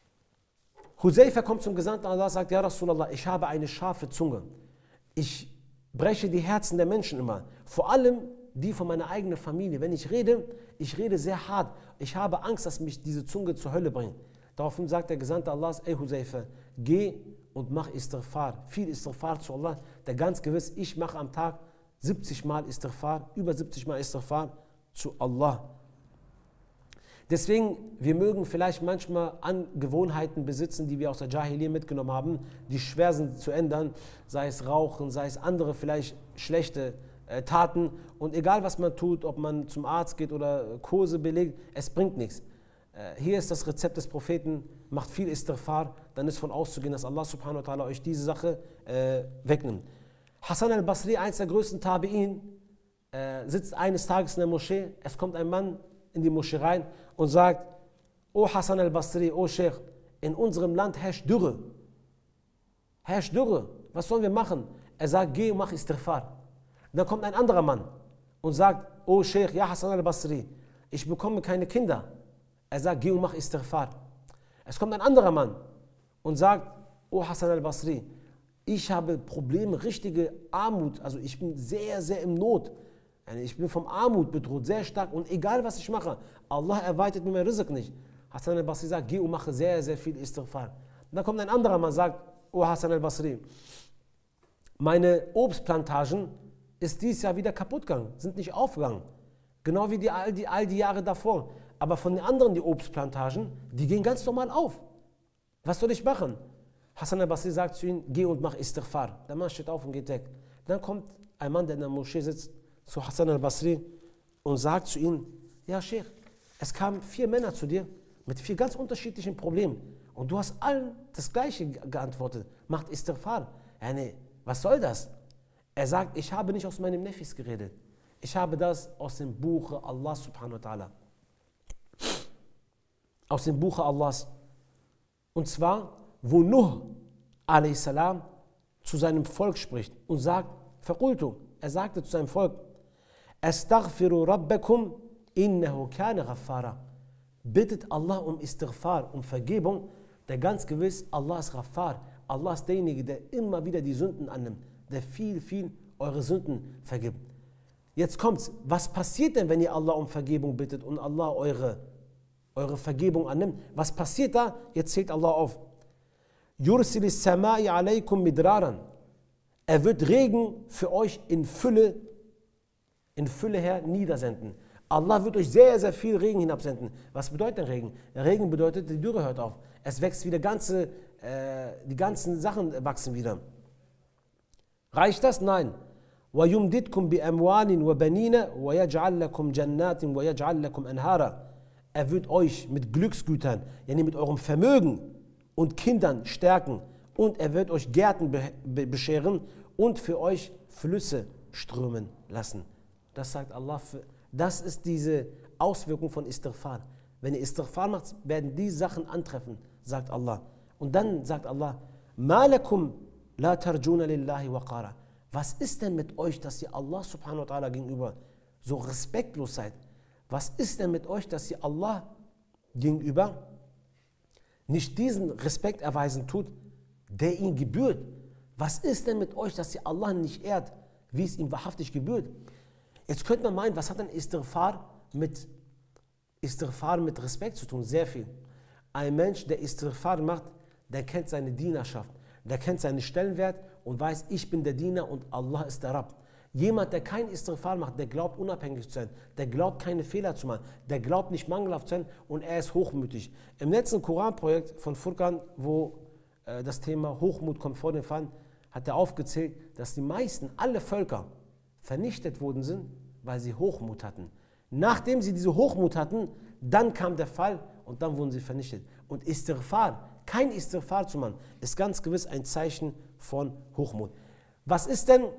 Husayfa kommt zum Gesandten Allah und sagt, Ja Rasulallah, ich habe eine scharfe Zunge. Ich breche die Herzen der Menschen immer. Vor allem die von meiner eigenen Familie. Wenn ich rede, ich rede sehr hart. Ich habe Angst, dass mich diese Zunge zur Hölle bringt. Daraufhin sagt der Gesandte Allahs, ey Husayfa, geh und mach Istighfar, viel Istighfar zu Allah, der ganz gewiss, ich mache am Tag siebzig Mal Istighfar, über siebzig Mal Istighfar zu Allah. Deswegen, wir mögen vielleicht manchmal Angewohnheiten besitzen, die wir aus der Jahiliyyah mitgenommen haben, die schwer sind zu ändern, sei es Rauchen, sei es andere vielleicht schlechte äh, Taten. Und egal was man tut, ob man zum Arzt geht oder Kurse belegt, es bringt nichts. Hier ist das Rezept des Propheten, macht viel Istighfar, dann ist von auszugehen, dass Allah subhanahu wa ta'ala euch diese Sache äh, wegnimmt. Hassan al-Basri, eins der größten Tabi'in, äh, sitzt eines Tages in der Moschee, es kommt ein Mann in die Moschee rein und sagt, O Hassan al-Basri, O Sheikh, in unserem Land herrscht Dürre. Herrscht Dürre, was sollen wir machen? Er sagt, geh und mach Istighfar. Dann kommt ein anderer Mann und sagt, O Sheikh, ja Hassan al-Basri, ich bekomme keine Kinder. Er sagt, geh und mach Istighfar. Es kommt ein anderer Mann und sagt, O Hassan al-Basri, ich habe Probleme, richtige Armut, also ich bin sehr, sehr im Not. Ich bin vom Armut bedroht, sehr stark und egal was ich mache, Allah erweitert mir mein Rizq nicht. Hassan al-Basri sagt, geh und mache sehr, sehr viel Istighfar. Und dann kommt ein anderer Mann und sagt, O Hassan al-Basri, meine Obstplantagen ist dieses Jahr wieder kaputt gegangen, sind nicht aufgegangen. Genau wie die, all, die, all die Jahre davor. Aber von den anderen, die Obstplantagen, die gehen ganz normal auf. Was soll ich machen? Hassan al-Basri sagt zu ihm, geh und mach Istighfar. Der Mann steht auf und geht weg. Dann kommt ein Mann, der in der Moschee sitzt, zu Hassan al-Basri und sagt zu ihm, ja Sheikh, es kamen vier Männer zu dir mit vier ganz unterschiedlichen Problemen und du hast allen das Gleiche geantwortet, macht Istighfar. Ja, nee, was soll das? Er sagt, ich habe nicht aus meinem Nefis geredet, ich habe das aus dem Buche Allah subhanahu wa ta'ala. Aus dem Buche Allahs. Und zwar, wo Nuh a.s. zu seinem Volk spricht und sagt, Verkündung, er sagte zu seinem Volk, Astaghfiru rabbakum innahu kana ghaffara. Bittet Allah um Istighfar, um Vergebung, der ganz gewiss, Allah ist Ghaffar. Allah ist derjenige, der immer wieder die Sünden annimmt, der viel, viel eure Sünden vergibt. Jetzt kommt's, was passiert denn, wenn ihr Allah um Vergebung bittet und Allah eure, eure Vergebung annimmt? Was passiert da? Jetzt zählt Allah auf. Yursilis samai alaykum midraran. Er wird Regen für euch in Fülle, in Fülle her niedersenden. Allah wird euch sehr, sehr viel Regen hinabsenden. Was bedeutet denn Regen? Regen bedeutet, die Dürre hört auf. Es wächst wieder ganze, äh, die ganzen Sachen wachsen wieder. Reicht das? Nein. وَيُمْدِدْكُمْ بِأَمْوَالٍ وَبَنِينَ وَيَجْعَلْ لَكُمْ جَنَّاتٍ وَيَجْعَلْ لَكُمْ أَنْهَارًا. Er wird euch mit Glücksgütern, yani mit eurem Vermögen und Kindern stärken und er wird euch Gärten bescheren und für euch Flüsse strömen lassen. Das sagt Allah. Für, das ist diese Auswirkung von Istighfar. Wenn ihr Istighfar macht, werden die Sachen antreffen, sagt Allah. Und dann sagt Allah, مَا لَكُمْ لَا تَرْجُونَ لِلَّهِ وَقَارًا. Was ist denn mit euch, dass ihr Allah subhanahu wa ta'ala gegenüber so respektlos seid? Was ist denn mit euch, dass ihr Allah gegenüber nicht diesen Respekt erweisen tut, der ihm gebührt? Was ist denn mit euch, dass ihr Allah nicht ehrt, wie es ihm wahrhaftig gebührt? Jetzt könnte man meinen, was hat denn Istighfar mit, Istighfar mit Respekt zu tun? Sehr viel. Ein Mensch, der Istighfar macht, der kennt seine Dienerschaft, der kennt seinen Stellenwert und weiß, ich bin der Diener und Allah ist der Rabb. Jemand, der kein Istighfar macht, der glaubt unabhängig zu sein, der glaubt keine Fehler zu machen, der glaubt nicht mangelhaft zu sein und er ist hochmütig. Im letzten Koranprojekt von Furqan, wo äh, das Thema Hochmut kommt vor den Fall, hat er aufgezählt, dass die meisten, alle Völker vernichtet worden sind, weil sie Hochmut hatten. Nachdem sie diese Hochmut hatten, dann kam der Fall und dann wurden sie vernichtet. Und Istighfar, kein Istighfar zu machen, ist ganz gewiss ein Zeichen von Hochmut. Was ist denn,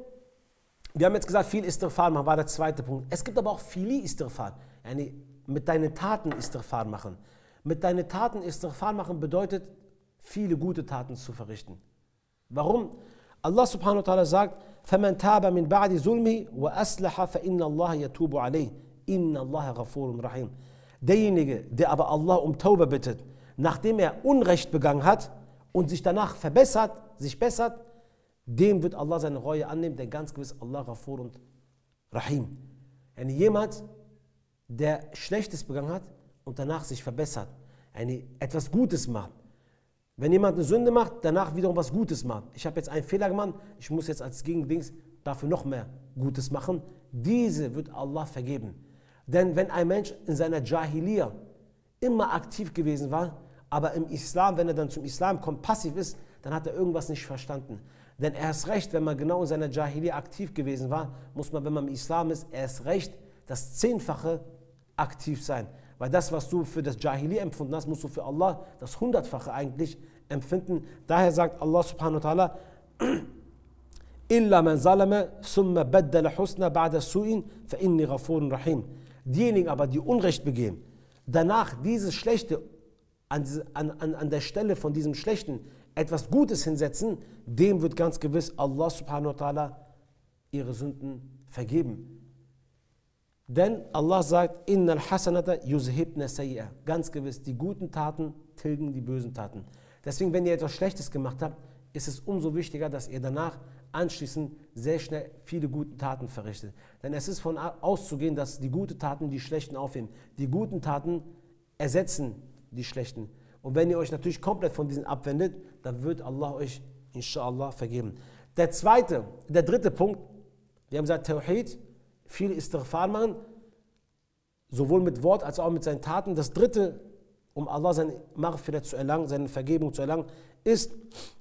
wir haben jetzt gesagt, viel Istighfar machen, war der zweite Punkt. Es gibt aber auch viel Istighfar, yani mit deinen Taten Istighfar machen. Mit deinen Taten Istighfar machen bedeutet, viele gute Taten zu verrichten. Warum? Allah subhanahu wa ta'ala sagt, فَمَنْ تَابَ مِنْ بَعْدِ ظُلْمِهِ وَأَصْلَحَ فَإِنَّ اللَّهَ يَتُوبُ عَلَيْهِ إِنَّ اللَّهَ غَفُورٌ رَحِيمٌ. Derjenige, der aber Allah um Tauba bittet, nachdem er Unrecht begangen hat und sich danach verbessert, sich bessert, dem wird Allah seine Reue annehmen, denn ganz gewiss Allah Ghafur und Rahim. Yani jemand, der Schlechtes begangen hat und danach sich verbessert, yani etwas Gutes macht. Wenn jemand eine Sünde macht, danach wiederum was Gutes macht. Ich habe jetzt einen Fehler gemacht, ich muss jetzt als Gegendings dafür noch mehr Gutes machen. Diese wird Allah vergeben. Denn wenn ein Mensch in seiner Jahiliya immer aktiv gewesen war, aber im Islam, wenn er dann zum Islam kommt, passiv ist, dann hat er irgendwas nicht verstanden. Denn erst recht, wenn man genau in seiner Jahiliya aktiv gewesen war, muss man, wenn man im Islam ist, erst recht das Zehnfache aktiv sein. Weil das, was du für das Jahiliya empfunden hast, musst du für Allah das Hundertfache eigentlich empfinden. Daher sagt Allah subhanahu wa ta'ala, إِلَّا مَنْ ظَلَمَ ثُمَّ بَدَّلَ حُسْنَ بَعْدَ السُّوءِ فَإِنِّي غَفُورٌ رَحِيمٌ. Diejenigen aber, die Unrecht begehen, danach dieses Schlechte an, an, an, an der Stelle von diesem Schlechten etwas Gutes hinsetzen, dem wird ganz gewiss Allah subhanahu wa ta'ala ihre Sünden vergeben. Denn Allah sagt, Innal Hasanata yuzhibna sayyi'a. Ganz gewiss, die guten Taten tilgen die bösen Taten. Deswegen, wenn ihr etwas Schlechtes gemacht habt, ist es umso wichtiger, dass ihr danach anschließend sehr schnell viele gute Taten verrichtet. Denn es ist von auszugehen, dass die guten Taten die schlechten aufheben. Die guten Taten ersetzen die schlechten. Und wenn ihr euch natürlich komplett von diesen abwendet, dann wird Allah euch inshallah vergeben. Der zweite, der dritte Punkt, wir haben gesagt Tauhid, viel Istighfar machen, sowohl mit Wort als auch mit seinen Taten. Das dritte, um Allah seine Magrifet zu erlangen, seine Vergebung zu erlangen, ist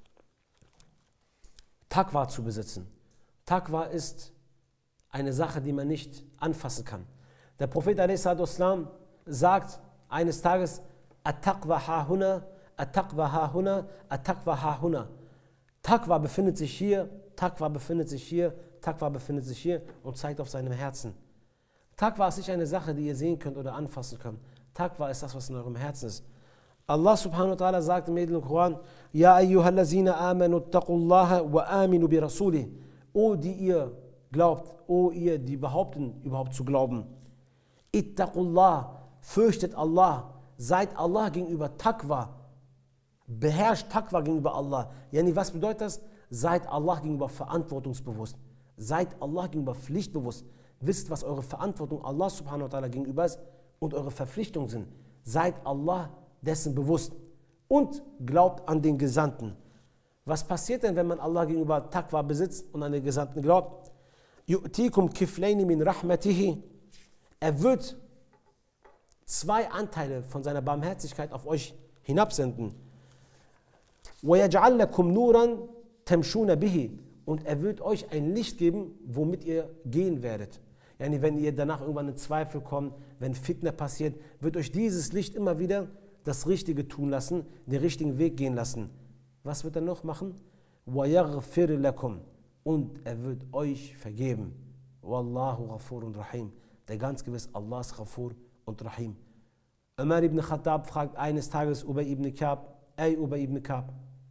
Taqwa zu besitzen. Taqwa ist eine Sache, die man nicht anfassen kann. Der Prophet a s. sagt eines Tages, At-Taqwa ha-huna, At-Taqwa ha-huna, At-Taqwa ha-huna. Taqwa befindet sich hier, Taqwa befindet sich hier, Taqwa befindet sich hier und zeigt auf seinem Herzen. Taqwa ist nicht eine Sache, die ihr sehen könnt oder anfassen könnt. Taqwa ist das, was in eurem Herzen ist. Allah subhanahu wa ta'ala sagt im edlen Koran, Ja ayyuhallazina amanu taqullaha wa aminu bi rasulih. O die ihr glaubt, o ihr, die behaupten, überhaupt zu glauben. Ittaqullah, fürchtet Allah, seid Allah gegenüber Taqwa, beherrscht Taqwa gegenüber Allah. Yani, was bedeutet das? Seid Allah gegenüber verantwortungsbewusst, seid Allah gegenüber pflichtbewusst, wisst, was eure Verantwortung Allah subhanahu wa ta'ala gegenüber ist und eure Verpflichtungen sind. Seid Allah dessen bewusst und glaubt an den Gesandten. Was passiert denn, wenn man Allah gegenüber Taqwa besitzt und an den Gesandten glaubt? Yu'tikum kiflayni min rahmatihi. Er wird zwei Anteile von seiner Barmherzigkeit auf euch hinabsenden. وَيَجْعَلْ لَكُمْ نُورًا تَمْشُونَ بِهِ. Und er wird euch ein Licht geben, womit ihr gehen werdet. Yani, wenn ihr danach irgendwann in Zweifel kommt, wenn Fitna passiert, wird euch dieses Licht immer wieder das Richtige tun lassen, den richtigen Weg gehen lassen. Was wird er noch machen? وَيَغْفِرْ لَكُمْ. Und er wird euch vergeben. Wallahu Ghafur und Rahim. Der ganz gewiss Allah ist Ghafur und Rahim. Umar ibn Khattab fragt eines Tages Ubay ibn Ka'b, ey Ubay ibn Ka'b,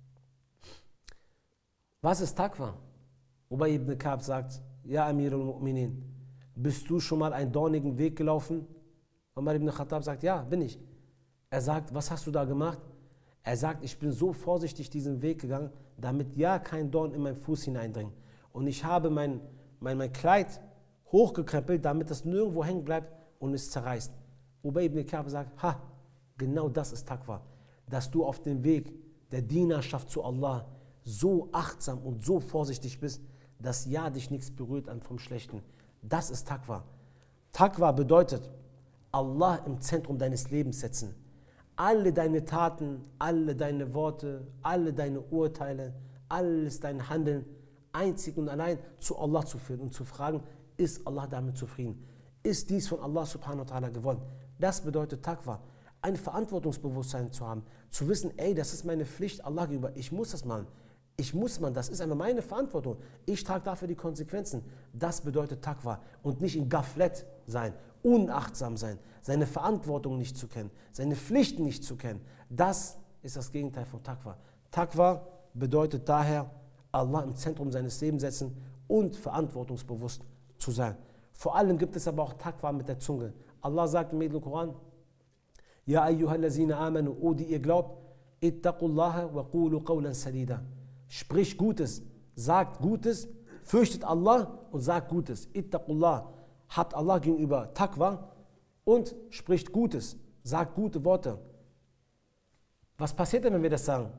was ist Taqwa? Ubay ibn Ka'b sagt, Ja Amir al-Mu'minin, bist du schon mal einen dornigen Weg gelaufen? Umar ibn Khattab sagt, ja, bin ich. Er sagt, was hast du da gemacht? Er sagt, ich bin so vorsichtig diesen Weg gegangen, damit ja kein Dorn in meinen Fuß hineindringt. Und ich habe mein, mein, mein Kleid hochgekrempelt, damit es nirgendwo hängen bleibt und es zerreißt. Ubay ibn Ka'b sagt, ha, genau das ist Taqwa. Dass du auf dem Weg der Dienerschaft zu Allah so achtsam und so vorsichtig bist, dass ja dich nichts berührt an vom Schlechten. Das ist Taqwa. Taqwa bedeutet, Allah im Zentrum deines Lebens setzen. Alle deine Taten, alle deine Worte, alle deine Urteile, alles dein Handeln einzig und allein zu Allah zu führen und zu fragen, ist Allah damit zufrieden? Ist dies von Allah subhanahu wa ta'ala gewollt? Das bedeutet Taqwa. Ein Verantwortungsbewusstsein zu haben, zu wissen, ey, das ist meine Pflicht Allah gegenüber, ich muss das machen. Ich muss man, das ist einfach meine Verantwortung. Ich trage dafür die Konsequenzen. Das bedeutet Taqwa und nicht in Ghaflet sein, unachtsam sein, seine Verantwortung nicht zu kennen, seine Pflichten nicht zu kennen. Das ist das Gegenteil von Taqwa. Taqwa bedeutet daher, Allah im Zentrum seines Lebens setzen und verantwortungsbewusst zu sein. Vor allem gibt es aber auch Taqwa mit der Zunge. Allah sagt im edlen Koran, Ja ayyuhallazina amanu, o die ihr glaubt, ittaqullaha wa qulu qawlan sadida. Sprich Gutes, sagt Gutes, fürchtet Allah und sagt Gutes. Ittaqullah, habt Allah gegenüber Taqwa und spricht Gutes, sagt gute Worte. Was passiert denn, wenn wir das sagen?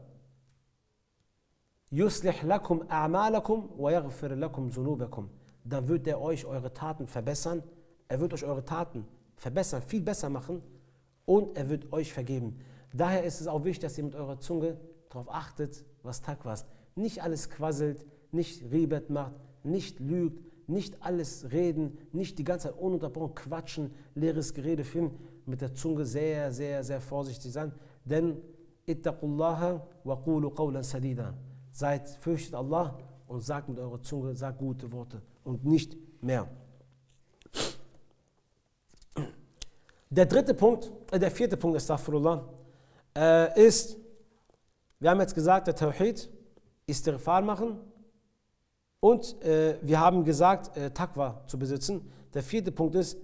Yuslih lakum a'malakum wa yaghfir lakum zunubakum. Dann wird er euch eure Taten verbessern, er wird euch eure Taten verbessern, viel besser machen und er wird euch vergeben. Daher ist es auch wichtig, dass ihr mit eurer Zunge darauf achtet, was Taqwa ist. Nicht alles quasselt, nicht Ribet macht, nicht lügt, nicht alles reden, nicht die ganze Zeit ununterbrochen quatschen, leeres Gerede führen, mit der Zunge sehr, sehr, sehr vorsichtig sein. Denn ittaqullaha wa qulu qawlan sadida. Seid, fürchtet Allah und sagt mit eurer Zunge, sagt gute Worte und nicht mehr. Der dritte Punkt, äh, der vierte Punkt, Astaghfirullah, äh, ist, wir haben jetzt gesagt, der Tauhid, Istighfar machen und äh, wir haben gesagt, äh, Taqwa zu besitzen. Der vierte Punkt ist,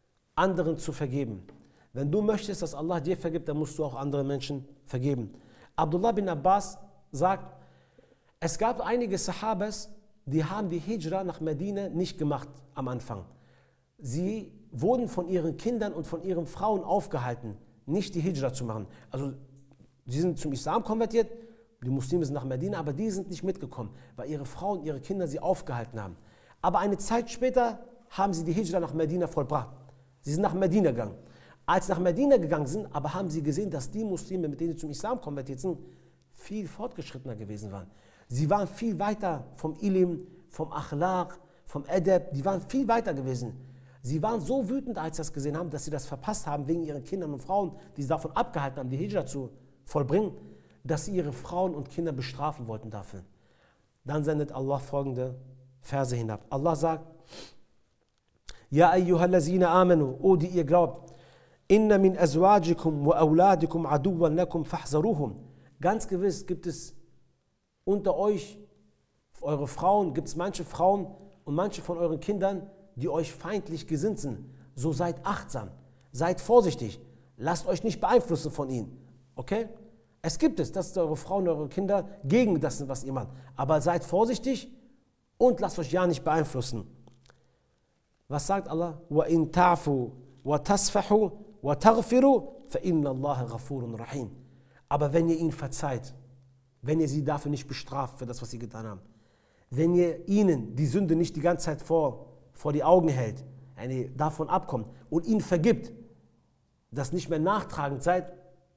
anderen zu vergeben. Wenn du möchtest, dass Allah dir vergibt, dann musst du auch andere Menschen vergeben. Abdullah bin Abbas sagt, es gab einige Sahabas, die haben die Hijra nach Medina nicht gemacht am Anfang. Sie wurden von ihren Kindern und von ihren Frauen aufgehalten, nicht die Hijra zu machen. Also sie sind zum Islam konvertiert, die Muslime sind nach Medina, aber die sind nicht mitgekommen, weil ihre Frauen, ihre Kinder sie aufgehalten haben. Aber eine Zeit später haben sie die Hijra nach Medina vollbracht. Sie sind nach Medina gegangen. Als sie nach Medina gegangen sind, aber haben sie gesehen, dass die Muslime, mit denen sie zum Islam konvertiert sind, viel fortgeschrittener gewesen waren. Sie waren viel weiter vom Ilim, vom Akhlaq, vom Adab, die waren viel weiter gewesen. Sie waren so wütend, als sie das gesehen haben, dass sie das verpasst haben, wegen ihren Kindern und Frauen, die sie davon abgehalten haben, die Hijra zu vollbringen, dass sie ihre Frauen und Kinder bestrafen wollten dafür. Dann sendet Allah folgende Verse hinab. Allah sagt, Ja ayyuhallazina amanu, o die ihr glaubt, inna min azwajikum wa awladikum aduwan lakum fahzaruhum. Ganz gewiss gibt es unter euch, eure Frauen, gibt es manche Frauen und manche von euren Kindern, die euch feindlich gesinnt sind. So seid achtsam, seid vorsichtig, lasst euch nicht beeinflussen von ihnen. Okay? Es gibt es, dass eure Frauen und eure Kinder gegen das sind, was ihr macht. Aber seid vorsichtig und lasst euch ja nicht beeinflussen. Was sagt Allah? وَإِن تَعْفُوا وَتَصْفَحُوا وَتَغْفِرُوا فَإِنَّ اللَّهَ غَفُورٌ رَحِيمٌ. Aber wenn ihr ihnen verzeiht, wenn ihr sie dafür nicht bestraft, für das, was sie getan haben, wenn ihr ihnen die Sünde nicht die ganze Zeit vor, vor die Augen hält, wenn ihr davon abkommt und ihnen vergibt, dass nicht mehr nachtragend seid,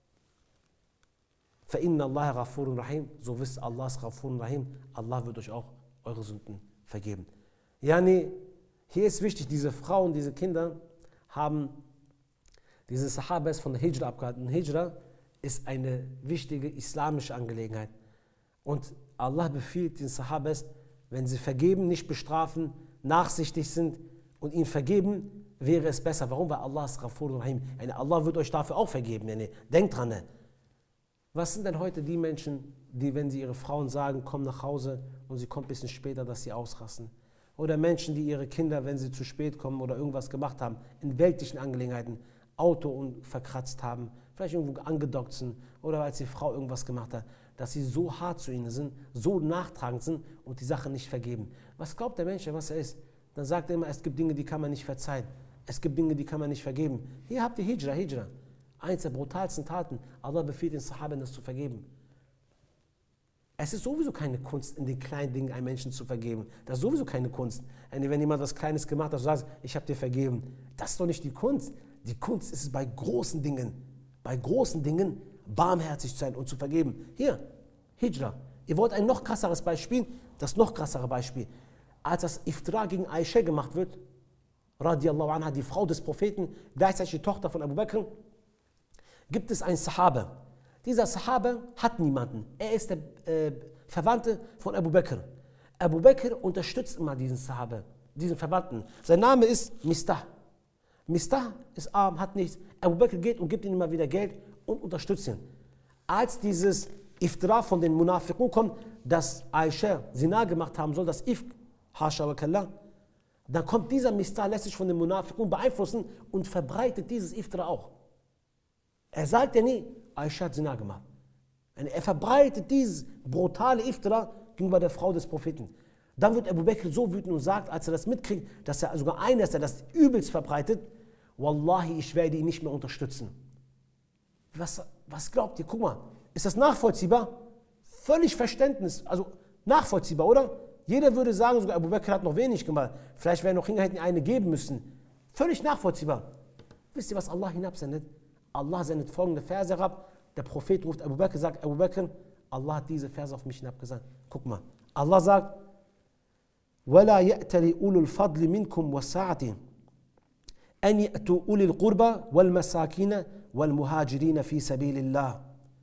فَإِنَّ اللَّهَ غَفُورٌ رَحِيمٌ, so wisst Allah ist Ghafurun Rahim, Allah wird euch auch eure Sünden vergeben. Yani, hier ist wichtig, diese Frauen, diese Kinder haben diese Sahabas von der Hijra abgehalten. Hijra ist eine wichtige islamische Angelegenheit. Und Allah befiehlt den Sahabas, wenn sie vergeben, nicht bestrafen, nachsichtig sind und ihnen vergeben, wäre es besser. Warum? Weil Allah ist Ghafurun Rahim. Allah wird euch dafür auch vergeben. Denkt dran. Was sind denn heute die Menschen, die, wenn sie ihre Frauen sagen, komm nach Hause und sie kommt ein bisschen später, dass sie ausrasten? Oder Menschen, die ihre Kinder, wenn sie zu spät kommen oder irgendwas gemacht haben, in weltlichen Angelegenheiten, Auto und verkratzt haben, vielleicht irgendwo angedockt sind oder als die Frau irgendwas gemacht hat, dass sie so hart zu ihnen sind, so nachtragend sind und die Sache nicht vergeben. Was glaubt der Mensch, was er ist? Dann sagt er immer, es gibt Dinge, die kann man nicht verzeihen. Es gibt Dinge, die kann man nicht vergeben. Hier habt ihr Hijra, Hijra. Eins der brutalsten Taten. Allah befiehlt den Sahaben, das zu vergeben. Es ist sowieso keine Kunst, in den kleinen Dingen einen Menschen zu vergeben. Das ist sowieso keine Kunst. Wenn jemand was Kleines gemacht hat, du sagst, ich habe dir vergeben. Das ist doch nicht die Kunst. Die Kunst ist es bei großen Dingen, bei großen Dingen barmherzig zu sein und zu vergeben. Hier, Hijra. Ihr wollt ein noch krasseres Beispiel? Das noch krassere Beispiel. Als das Iftra gegen Aisha gemacht wird, radiallahu anha, die Frau des Propheten, gleichzeitig die Tochter von Abu Bakr, gibt es einen Sahabe. Dieser Sahabe hat niemanden. Er ist der äh, Verwandte von Abu Bakr. Abu Bakr unterstützt immer diesen Sahabe, diesen Verwandten. Sein Name ist Mistah. Mistah ist arm, hat nichts. Abu Bakr geht und gibt ihm immer wieder Geld und unterstützt ihn. Als dieses Iftira von den Munafiqun kommt, dass Aisha Zina gemacht haben soll, das Ifk, Hasha wa Kallah, dann kommt dieser Mistah, lässt sich von den Munafiqun beeinflussen und verbreitet dieses Iftira auch. Er sagt ja nie, Aisha hat Zina gemacht. Er verbreitet dieses brutale Iftira gegenüber der Frau des Propheten. Dann wird Abu Bakr so wütend und sagt, als er das mitkriegt, dass er sogar einer ist, der das übelst verbreitet, Wallahi, ich werde ihn nicht mehr unterstützen. Was, was glaubt ihr? Guck mal, ist das nachvollziehbar? Völlig Verständnis, also nachvollziehbar, oder? Jeder würde sagen, sogar Abu Bakr hat noch wenig gemacht. Vielleicht wäre noch hinten eine geben müssen. Völlig nachvollziehbar. Wisst ihr, was Allah hinabsendet? Allah sendet folgende Verse herab. Der Prophet ruft Abu Bakr, sagt Abu Bakr, Allah hat diese Verse auf mich hinabgesandt. Guck mal, Allah sagt, وَلَا يَأْتَلِ أُولُو الْفَضْلِ مِنْكُمْ وَالسَّعَةِ أَنْ يَأْتُوا أُولِي الْقُرْبَى وَالْمَسَاكِينَ وَالْمُهَاجِرِينَ فِي سَبِيلِ اللَّهِ.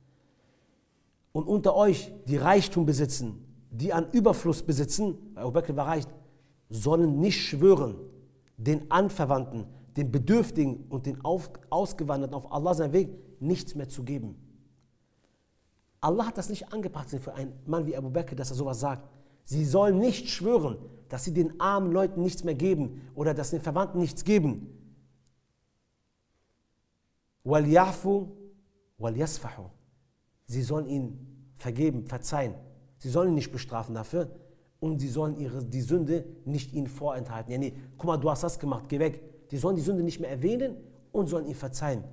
Und unter euch, die Reichtum besitzen, die an Überfluss besitzen, weil Abu Bakr war reich, sollen nicht schwören, den Anverwandten, den Bedürftigen und den auf, Ausgewanderten auf Allah seinen Weg nichts mehr zu geben. Allah hat das nicht angebracht für einen Mann wie Abu Bakr, dass er sowas sagt. Sie sollen nicht schwören, dass sie den armen Leuten nichts mehr geben oder dass sie den Verwandten nichts geben. وَلْيَعْفُوا وَلْيَصْفَحُوا. sie sollen ihn vergeben, verzeihen. Sie sollen ihn nicht bestrafen dafür und sie sollen ihre, die Sünde nicht ihnen vorenthalten. Ja, nee, guck mal, du hast das gemacht, geh weg. Die sollen die Sünde nicht mehr erwähnen und sollen ihn verzeihen.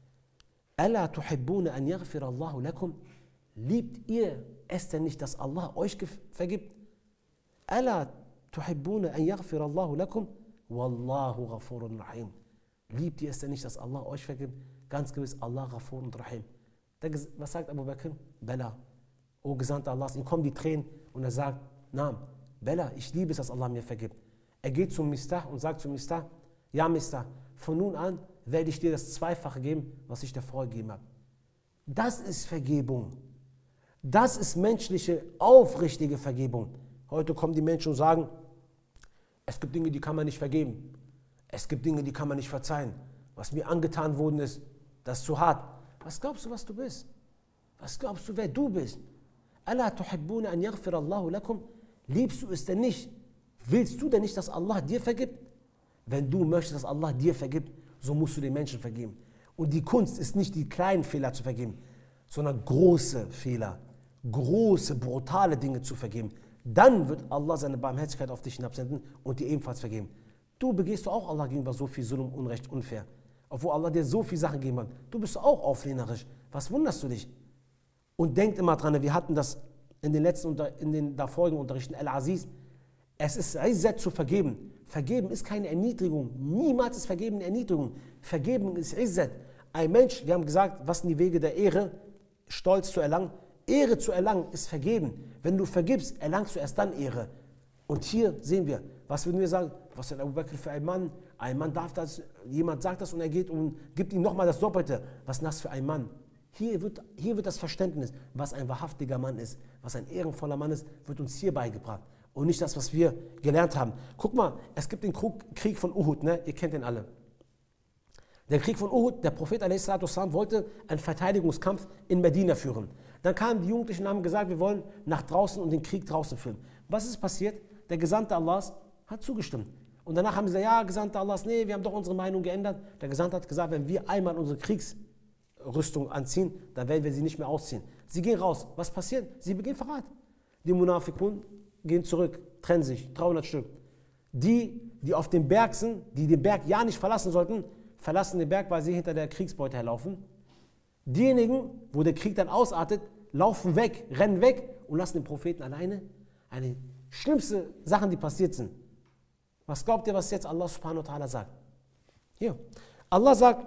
Alla tuhibbuna an yaghfira Allahu lakum? Liebt ihr es denn nicht, dass Allah euch vergibt? Alla tuhibbuna an yaghfira Allahu lakum? Wallahu ghafurun rahim. Liebt ihr es denn nicht, dass Allah euch vergibt? Ganz gewiss, Allah Ghafur und Rahim. Was sagt Abu Bakr? Bella, O Gesandter Allahs, ihm kommen die Tränen und er sagt, Naam, Bella, ich liebe es, dass Allah mir vergibt. Er geht zum Mistah und sagt zum Mistah, ja Mistah, von nun an werde ich dir das Zweifache geben, was ich dir vorher gegeben habe. Das ist Vergebung. Das ist menschliche, aufrichtige Vergebung. Heute kommen die Menschen und sagen, es gibt Dinge, die kann man nicht vergeben. Es gibt Dinge, die kann man nicht verzeihen. Was mir angetan worden ist, das ist zu hart. Was glaubst du, was du bist? Was glaubst du, wer du bist? Alla tuhibbuna an yaghfira Allahu lakum? Liebst du es denn nicht? Willst du denn nicht, dass Allah dir vergibt? Wenn du möchtest, dass Allah dir vergibt, so musst du den Menschen vergeben. Und die Kunst ist nicht, die kleinen Fehler zu vergeben, sondern große Fehler, große, brutale Dinge zu vergeben. Dann wird Allah seine Barmherzigkeit auf dich hinabsenden und dir ebenfalls vergeben. Du begehst auch Allah gegenüber so viel Zulm, Unrecht, unfair. Obwohl Allah dir so viele Sachen gegeben hat. Du bist auch auflehnerisch. Was wunderst du dich? Und denkt immer dran, wir hatten das in den letzten, in den davorigen Unterrichten, Al-Aziz. Es ist Izzat zu vergeben. Vergeben ist keine Erniedrigung. Niemals ist Vergeben eine Erniedrigung. Vergeben ist Izzat. Ein Mensch, wir haben gesagt, was sind die Wege der Ehre? Stolz zu erlangen. Ehre zu erlangen ist Vergeben. Wenn du vergibst, erlangst du erst dann Ehre. Und hier sehen wir, was würden wir sagen? Was ist Abu Bakr für ein Mann? Ein Mann darf das, jemand sagt das und er geht und gibt ihm nochmal das Doppelte. Was ist das für ein Mann? Hier wird, hier wird das Verständnis, was ein wahrhaftiger Mann ist, was ein ehrenvoller Mann ist, wird uns hier beigebracht. Und nicht das, was wir gelernt haben. Guck mal, es gibt den Krieg von Uhud, ne? Ihr kennt den alle. Der Krieg von Uhud, der Prophet a s. wollte einen Verteidigungskampf in Medien führen. Dann kamen die Jugendlichen und haben gesagt, wir wollen nach draußen und den Krieg draußen führen. Was ist passiert? Der Gesandte Allahs hat zugestimmt. Und danach haben sie gesagt, ja, Gesandte Allahs, nee, wir haben doch unsere Meinung geändert. Der Gesandte hat gesagt, wenn wir einmal unsere Kriegsrüstung anziehen, dann werden wir sie nicht mehr ausziehen. Sie gehen raus. Was passiert? Sie begehen Verrat. Die Munafikun gehen zurück, trennen sich, dreihundert Stück. Die, die auf dem Berg sind, die den Berg ja nicht verlassen sollten, verlassen den Berg, weil sie hinter der Kriegsbeute herlaufen. Diejenigen, wo der Krieg dann ausartet, laufen weg, rennen weg und lassen den Propheten alleine. Eine schlimmste Sachen, die passiert sind. Was glaubt ihr, was jetzt Allah subhanahu wa ta'ala sagt? Hier. Allah sagt,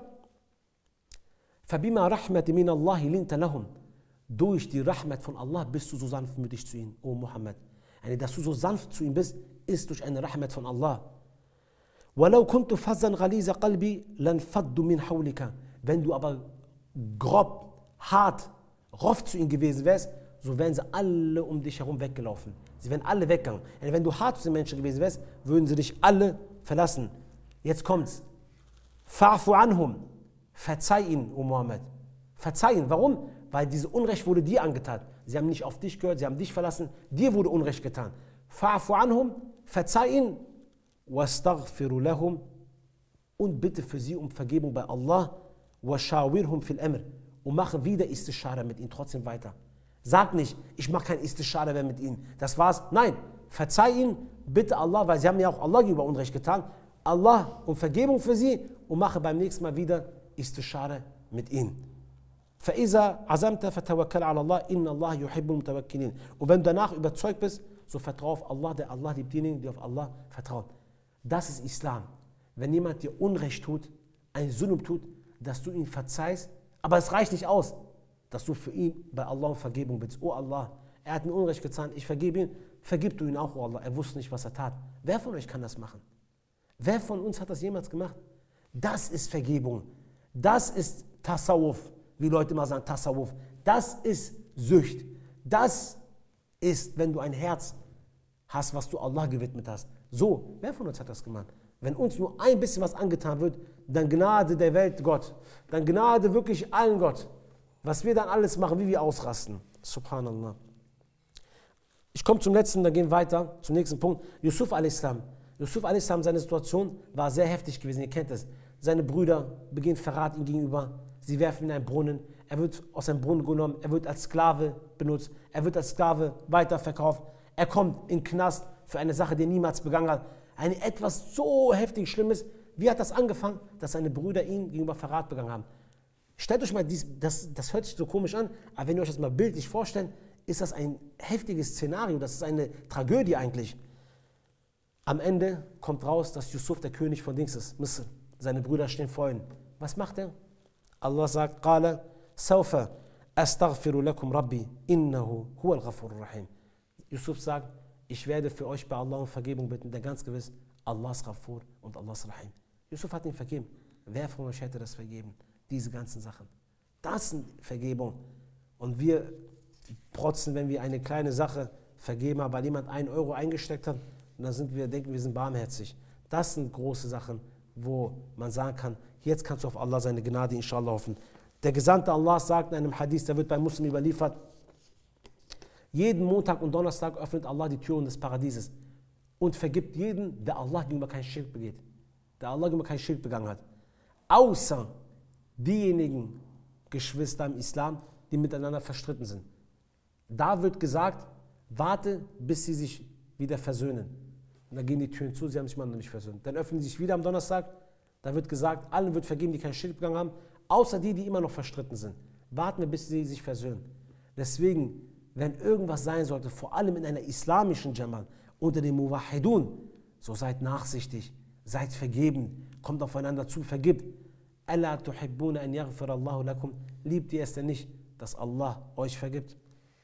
فَبِمَا رَحْمَةِ مِنَ اللَّهِ لِنْتَ لَهُمْ. Durch die Rahmat von Allah bist du so sanftmütig zu ihnen, O Muhammad. Yani, dass du so sanft zu ihm bist, ist durch eine Rahmat von Allah. وَلَوْ كُنْتُ فَزًّا غَلِيزَ قَلْبِي لَنْفَضُّ مِنْ حَوْلِكَ. Wenn du aber grob, hart, rough zu ihnen gewesen wärst, so wären sie alle um dich herum weggelaufen. Sie wären alle weggegangen. Yani, wenn du hart zu den Menschen gewesen wärst, würden sie dich alle verlassen. Jetzt kommt's. Fa'fu anhum. Verzeih ihnen, O Muhammad. Verzeih ihnen. Warum? Weil diese Unrecht wurde dir angetan. Sie haben nicht auf dich gehört, sie haben dich verlassen. Dir wurde Unrecht getan. Fa'fu anhum. Verzeih ihnen. Wastaghfiru lahum. Und bitte für sie um Vergebung bei Allah. Washawirhum fil amr. Und mache wieder Istishara mit ihnen trotzdem weiter. Sag nicht, ich mache kein Istishara mehr mit ihnen. Das war's. Nein, verzeih ihnen, bitte Allah, weil sie haben ja auch Allah gegenüber Unrecht getan. Allah um Vergebung für sie und mache beim nächsten Mal wieder Istishara mit ihnen. فَإِذَا عَزَمْتَ فَتَوَكَّلْ عَلَى اللَّهِ إِنَّ اللَّهَ يُحِبُّ الْمُتَوَكِّلِينَ. Und wenn du danach überzeugt bist, so vertraue auf Allah, der Allah liebt diejenigen, die auf Allah vertrauen. Das ist Islam. Wenn jemand dir Unrecht tut, ein Zulm tut, dass du ihn verzeihst, aber es reicht nicht aus, dass du für ihn bei Allah um Vergebung bittest. Oh Allah, er hat mir Unrecht getan, ich vergebe ihn, vergib du ihn auch, oh Allah. Er wusste nicht, was er tat. Wer von euch kann das machen? Wer von uns hat das jemals gemacht? Das ist Vergebung. Das ist Tasawwuf, wie Leute immer sagen, Tasawwuf. Das ist Sücht. Das ist, wenn du ein Herz hast, was du Allah gewidmet hast. So, wer von uns hat das gemacht? Wenn uns nur ein bisschen was angetan wird, dann Gnade der Welt Gott. Dann Gnade wirklich allen Gott. Was wir dann alles machen, wie wir ausrasten. Subhanallah. Ich komme zum letzten, dann gehen wir weiter, zum nächsten Punkt. Yusuf a.s. Yusuf a.s. seine Situation war sehr heftig gewesen, ihr kennt es. Seine Brüder begehen Verrat ihm gegenüber. sie werfen ihn in einen Brunnen, er wird aus einem Brunnen genommen, er wird als Sklave benutzt, er wird als Sklave weiterverkauft, er kommt in den Knast für eine Sache, die er niemals begangen hat. Eine etwas so heftig Schlimmes. Wie hat das angefangen? Dass seine Brüder ihn gegenüber Verrat begangen haben. Stellt euch mal, dies, das, das hört sich so komisch an, aber wenn ihr euch das mal bildlich vorstellt, ist das ein heftiges Szenario, das ist eine Tragödie eigentlich. Am Ende kommt raus, dass Yusuf der König von Dings ist, Misr. Seine Brüder stehen vor ihm. Was macht er? Allah sagt, Qala, Sawfa astaghfiru lakum Rabbi, innahu huwa el-Ghafur rahim. Yusuf sagt, ich werde für euch bei Allah um Vergebung bitten, denn ganz gewiss, Allah ist Ghafur und Allah ist Rahim. Yusuf hat ihn vergeben. Wer von euch hätte das vergeben? Diese ganzen Sachen. Das sind Vergebung. Und wir protzen, wenn wir eine kleine Sache vergeben haben, weil jemand einen Euro eingesteckt hat, und dann sind wir, denken wir sind barmherzig. Das sind große Sachen, wo man sagen kann, jetzt kannst du auf Allah seine Gnade inshallah hoffen. Der Gesandte Allahs sagt in einem Hadith, der wird bei Muslim überliefert, jeden Montag und Donnerstag öffnet Allah die Türen des Paradieses und vergibt jeden, der Allah gegenüber kein Schirk begeht, der Allah gegenüber kein Schirk begangen hat. Außer diejenigen Geschwister im Islam, die miteinander verstritten sind. Da wird gesagt, warte, bis sie sich wieder versöhnen. Und dann gehen die Türen zu, sie haben sich mal noch nicht versöhnt. Dann öffnen sie sich wieder am Donnerstag, da wird gesagt, allen wird vergeben, die kein Schirk begangen haben, außer die, die immer noch verstritten sind. Warten wir, bis sie sich versöhnen. Deswegen, wenn irgendwas sein sollte, vor allem in einer islamischen Jamaat, unter den Muwahhidun, so seid nachsichtig, seid vergeben, kommt aufeinander zu, vergibt. Alla tuhibbuna an yaghfira Allahu lakum, liebt ihr es denn nicht, dass Allah euch vergibt?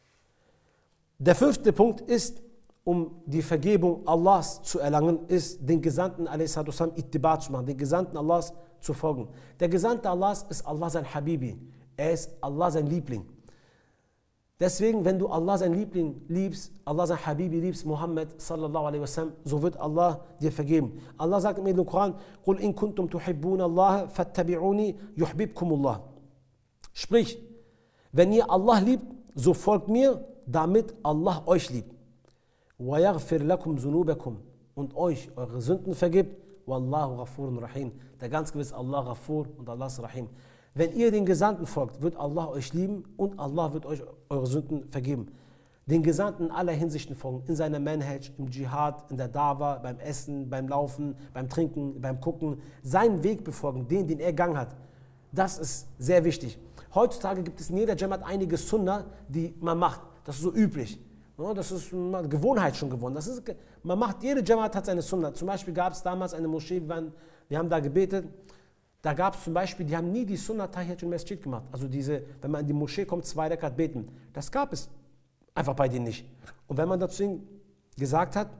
Der fünfte Punkt ist, um die Vergebung Allahs zu erlangen, ist, den Gesandten Allahs ittiba zu machen, den Gesandten Allahs zu folgen. Der Gesandte Allahs ist Allah sein Habibi, er ist Allah sein Liebling. Deswegen, wenn du Allah sein Liebling liebst, Allah sein Habibi liebst, Muhammad sallallahu alaihi wasallam, so wird Allah dir vergeben. Allah sagt im Koran, قُلْ إِن كُنْتُمْ تُحِبُّونَ اللَّهَ فَاتَّبِعُونِي يُحْبِبْكُمُ اللَّهِ. Sprich, wenn ihr Allah liebt, so folgt mir, damit Allah euch liebt. وَيَغْفِرْ لَكُمْ ذُنُوبَكُمْ und euch eure Sünden vergibt. وَاللَّهُ غَفُورٌ رَحِيمٌ. Der ganz gewiss Allah Ghafur und Allah ist Rahim. Wenn ihr den Gesandten folgt, wird Allah euch lieben und Allah wird euch eure Sünden vergeben. Den Gesandten in aller Hinsichten folgen, in seiner Manhaj, im Dschihad, in der Dawa, beim Essen, beim Laufen, beim Trinken, beim Gucken, seinen Weg befolgen, den, den er gegangen hat. Das ist sehr wichtig. Heutzutage gibt es in jeder Jamaat einige Sunnah, die man macht. Das ist so üblich. Das ist eine Gewohnheit schon geworden. Das ist, man macht, jede Jamaat hat seine Sunnah. Zum Beispiel gab es damals eine Moschee, wir, waren, wir haben da gebetet. Da gab es zum Beispiel, die haben nie die Sunnah Tahiyatul Masjid gemacht. Also diese, wenn man in die Moschee kommt, zwei Rakat beten. Das gab es einfach bei denen nicht. Und wenn man dazu gesagt hat,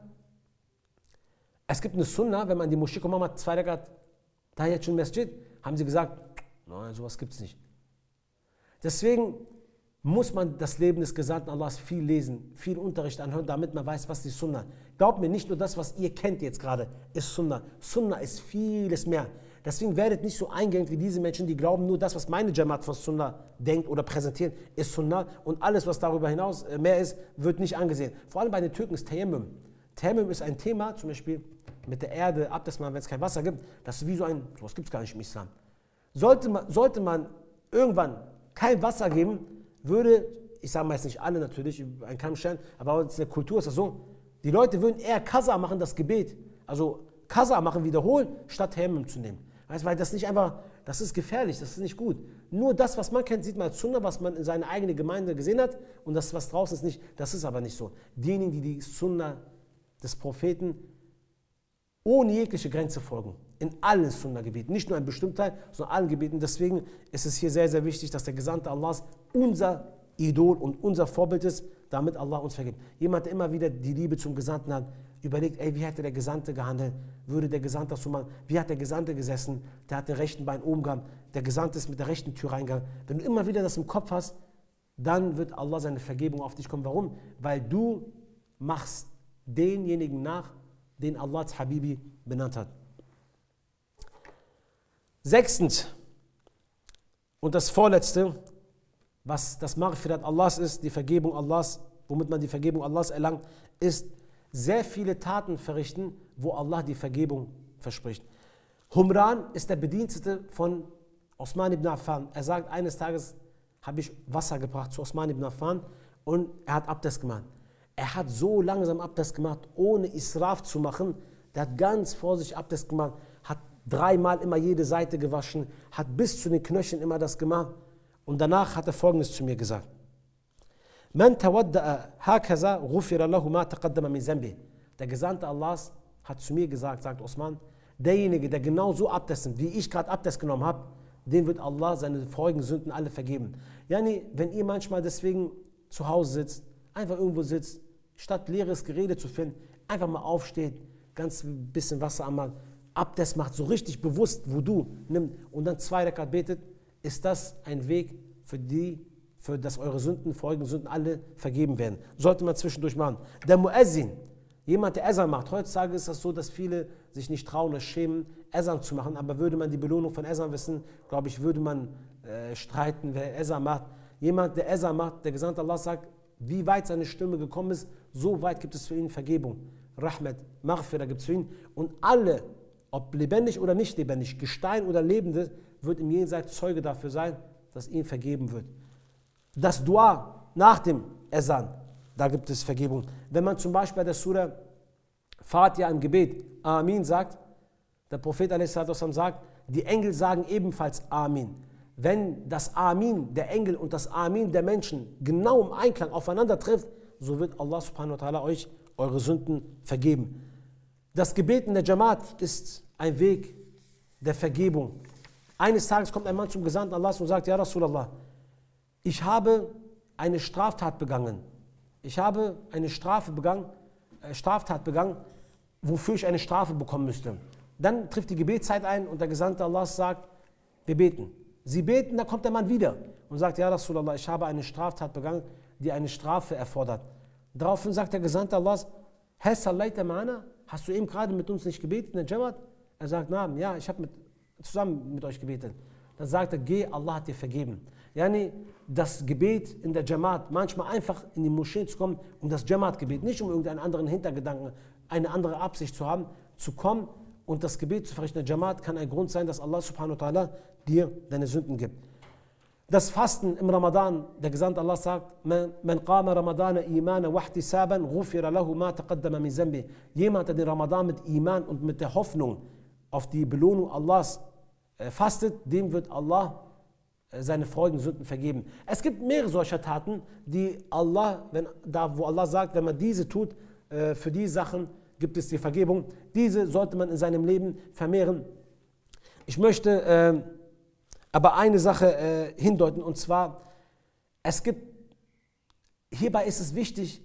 es gibt eine Sunnah, wenn man in die Moschee kommt, man hat zwei Rakat Tahiyatul Masjid, haben sie gesagt, nein, sowas gibt es nicht. Deswegen muss man das Leben des Gesandten Allahs viel lesen, viel Unterricht anhören, damit man weiß, was die Sunnah. Glaubt mir, nicht nur das, was ihr kennt jetzt gerade, ist Sunnah. Sunnah ist vieles mehr. Deswegen werdet nicht so eingängig wie diese Menschen, die glauben, nur das, was meine Jamaat von Sunnah denkt oder präsentiert, ist Sunnah und alles, was darüber hinaus mehr ist, wird nicht angesehen. Vor allem bei den Türken ist Tayammum. Tayammum ist ein Thema, zum Beispiel mit der Erde abdesman, wenn es kein Wasser gibt, das ist wie so ein, sowas gibt es gar nicht im Islam. Sollte man, sollte man irgendwann kein Wasser geben, würde, ich sage meist nicht alle natürlich, in keinem Stern, aber in der Kultur ist das so, die Leute würden eher Kaza machen, das Gebet, also Kaza machen, wiederholen, statt Tayammum zu nehmen. Weißt, weil das nicht einfach, das ist gefährlich, das ist nicht gut. Nur das, was man kennt, sieht man als Sunnah, was man in seiner eigenen Gemeinde gesehen hat und das, was draußen ist, nicht. Das ist aber nicht so. Diejenigen, die die Sunnah des Propheten ohne jegliche Grenze folgen, in allen Sunnah-Gebieten, nicht nur in bestimmten Teil, sondern in allen Gebieten. Deswegen ist es hier sehr, sehr wichtig, dass der Gesandte Allahs unser Idol und unser Vorbild ist, damit Allah uns vergibt. Jemand, der immer wieder die Liebe zum Gesandten hat, überlegt, ey, wie hätte der Gesandte gehandelt? Würde der Gesandte das so machen? Wie hat der Gesandte gesessen? Der hat den rechten Bein oben gehabt. Der Gesandte ist mit der rechten Tür reingegangen. Wenn du immer wieder das im Kopf hast, dann wird Allah seine Vergebung auf dich kommen. Warum? Weil du machst denjenigen nach, den Allah als Habibi benannt hat. Sechstens und das vorletzte, was das Maghfirat Allahs ist, die Vergebung Allahs, womit man die Vergebung Allahs erlangt, ist sehr viele Taten verrichten, wo Allah die Vergebung verspricht. Humran ist der Bedienstete von Osman ibn Affan, er sagt, eines Tages habe ich Wasser gebracht zu Osman ibn Affan und er hat Abdest gemacht. Er hat so langsam Abdest gemacht, ohne Israf zu machen. Der hat ganz vorsichtig Abdest gemacht, hat dreimal immer jede Seite gewaschen, hat bis zu den Knöcheln immer das gemacht. Und danach hat er Folgendes zu mir gesagt. Man tawadda'a hakaza ghufira lahu ma taqaddama min zambi. Der Gesandte Allahs hat zu mir gesagt, sagt Osman, derjenige, der genau so Abdest nimmt, wie ich gerade Abdest genommen habe, dem wird Allah seine vorigen Sünden alle vergeben. Yani, wenn ihr manchmal deswegen zu Hause sitzt, einfach irgendwo sitzt, statt leeres Gerede zu finden, einfach mal aufsteht, ganz ein bisschen Wasser anmacht, Abdest macht, so richtig bewusst Wudu nimmt und dann zwei Rakat betet, ist das ein Weg für die, für dass eure Sünden, vorigen Sünden alle vergeben werden. Sollte man zwischendurch machen. Der Muezzin, jemand, der Azan macht. Heutzutage ist das so, dass viele sich nicht trauen oder schämen, Azan zu machen. Aber würde man die Belohnung von Azan wissen, glaube ich, würde man äh, streiten, wer Azan macht. Jemand, der Azan macht, der Gesandte Allah sagt, wie weit seine Stimme gekommen ist, so weit gibt es für ihn Vergebung. Rahmat, Maghfirah gibt es für ihn. Und alle, ob lebendig oder nicht lebendig, Gestein oder Lebende, wird im Jenseits Zeuge dafür sein, dass ihm vergeben wird. Das Dua nach dem Azan, da gibt es Vergebung. Wenn man zum Beispiel bei der Surah Fatiha im Gebet Amin sagt, der Prophet a s. sagt, die Engel sagen ebenfalls Amin. Wenn das Amin der Engel und das Amin der Menschen genau im Einklang aufeinander trifft, so wird Allah subhanahu wa ta'ala euch eure Sünden vergeben. Das Gebet in der Jamaat ist ein Weg der Vergebung. Eines Tages kommt ein Mann zum Gesandten Allahs und sagt, ja Rasulallah, ich habe eine Straftat begangen. Ich habe eine Strafe begangen, äh, Straftat begangen, wofür ich eine Strafe bekommen müsste. Dann trifft die Gebetszeit ein und der Gesandte Allahs sagt, wir beten. Sie beten, dann kommt der Mann wieder und sagt, ja Rasulallah, ich habe eine Straftat begangen, die eine Strafe erfordert. Daraufhin sagt der Gesandte Allahs, Hä sallaita ma'ana? Hast du eben gerade mit uns nicht gebetet in der Jamaat? Er sagt, nein, ja, ich habe mit, zusammen mit euch gebetet. Dann sagt er, geh, Allah hat dir vergeben. Yani, das Gebet in der Jamaat, manchmal einfach in die Moschee zu kommen, um das Jamaat-Gebet, nicht um irgendeinen anderen Hintergedanken, eine andere Absicht zu haben, zu kommen und das Gebet zu verrichten in der Jamaat kann ein Grund sein, dass Allah subhanahu wa ta'ala dir deine Sünden gibt. Das Fasten im Ramadan, der Gesandte Allah sagt, man qama Ramadana imana wahtisaban ghufira lahu ma taqaddama min zambi. Jemand, der den Ramadan mit Iman und mit der Hoffnung auf die Belohnung Allahs äh, fastet, dem wird Allah äh, seine vorigen Sünden vergeben. Es gibt mehrere solcher Taten, die Allah, wenn, da wo Allah sagt, wenn man diese tut, äh, für die Sachen gibt es die Vergebung. Diese sollte man in seinem Leben vermehren. Ich möchte äh, aber eine Sache äh, hindeuten, und zwar, es gibt, hierbei ist es wichtig,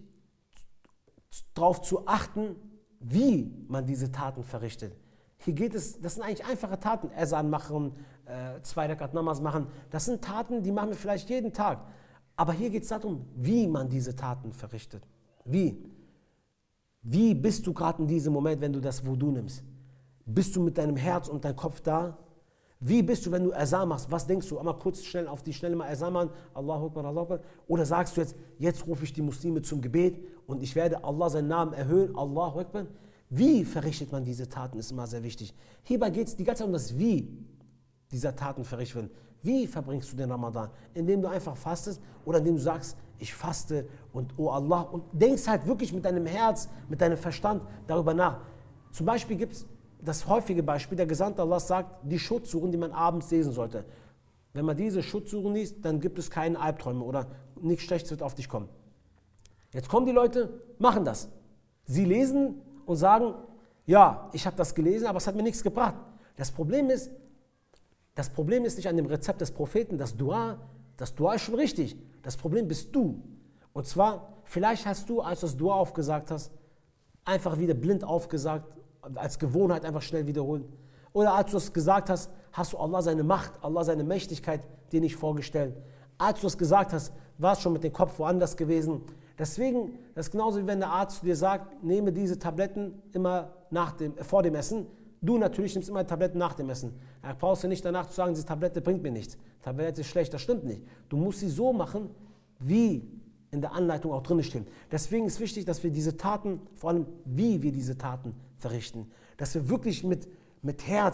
darauf zu achten, wie man diese Taten verrichtet. Hier geht es, das sind eigentlich einfache Taten, Azan machen, äh, zwei Rakat Namaz machen, das sind Taten, die machen wir vielleicht jeden Tag. Aber hier geht es darum, wie man diese Taten verrichtet. Wie? Wie bist du gerade in diesem Moment, wenn du das Wudu nimmst? Bist du mit deinem Herz und deinem Kopf da? Wie bist du, wenn du Azan machst? Was denkst du? Einmal kurz schnell auf die Schnelle mal Azan machen, Allahu Akbar, Allahu Akbar. Oder sagst du jetzt, jetzt rufe ich die Muslime zum Gebet und ich werde Allah seinen Namen erhöhen, Allahu Akbar. Wie verrichtet man diese Taten, ist immer sehr wichtig. Hierbei geht es die ganze Zeit um das Wie dieser Taten verrichtet werden. Wie verbringst du den Ramadan? Indem du einfach fastest oder indem du sagst, ich faste und oh Allah, und denkst halt wirklich mit deinem Herz, mit deinem Verstand darüber nach. Zum Beispiel gibt es das häufige Beispiel, der Gesandte Allah sagt, die Schutzsuren, die man abends lesen sollte. Wenn man diese Schutzsuren liest, dann gibt es keine Albträume oder nichts Schlechtes wird auf dich kommen. Jetzt kommen die Leute, machen das. Sie lesen und sagen, ja, ich habe das gelesen, aber es hat mir nichts gebracht. Das Problem ist, das Problem ist nicht an dem Rezept des Propheten, das Dua, das Dua ist schon richtig. Das Problem bist du. Und zwar, vielleicht hast du, als du das Dua aufgesagt hast, einfach wieder blind aufgesagt, als Gewohnheit einfach schnell wiederholen. Oder als du es gesagt hast, hast du Allah seine Macht, Allah seine Mächtigkeit dir nicht vorgestellt. Als du es gesagt hast, warst schon mit dem Kopf woanders gewesen. Deswegen, das ist genauso wie wenn der Arzt dir sagt, nehme diese Tabletten immer nach dem, äh, vor dem Essen. Du natürlich nimmst immer Tabletten nach dem Essen. Da brauchst du nicht danach zu sagen, diese Tablette bringt mir nichts. Tablette ist schlecht, das stimmt nicht. Du musst sie so machen, wie in der Anleitung auch drin stehen. Deswegen ist wichtig, dass wir diese Taten, vor allem wie wir diese Taten verrichten, dass wir wirklich mit, mit Herz,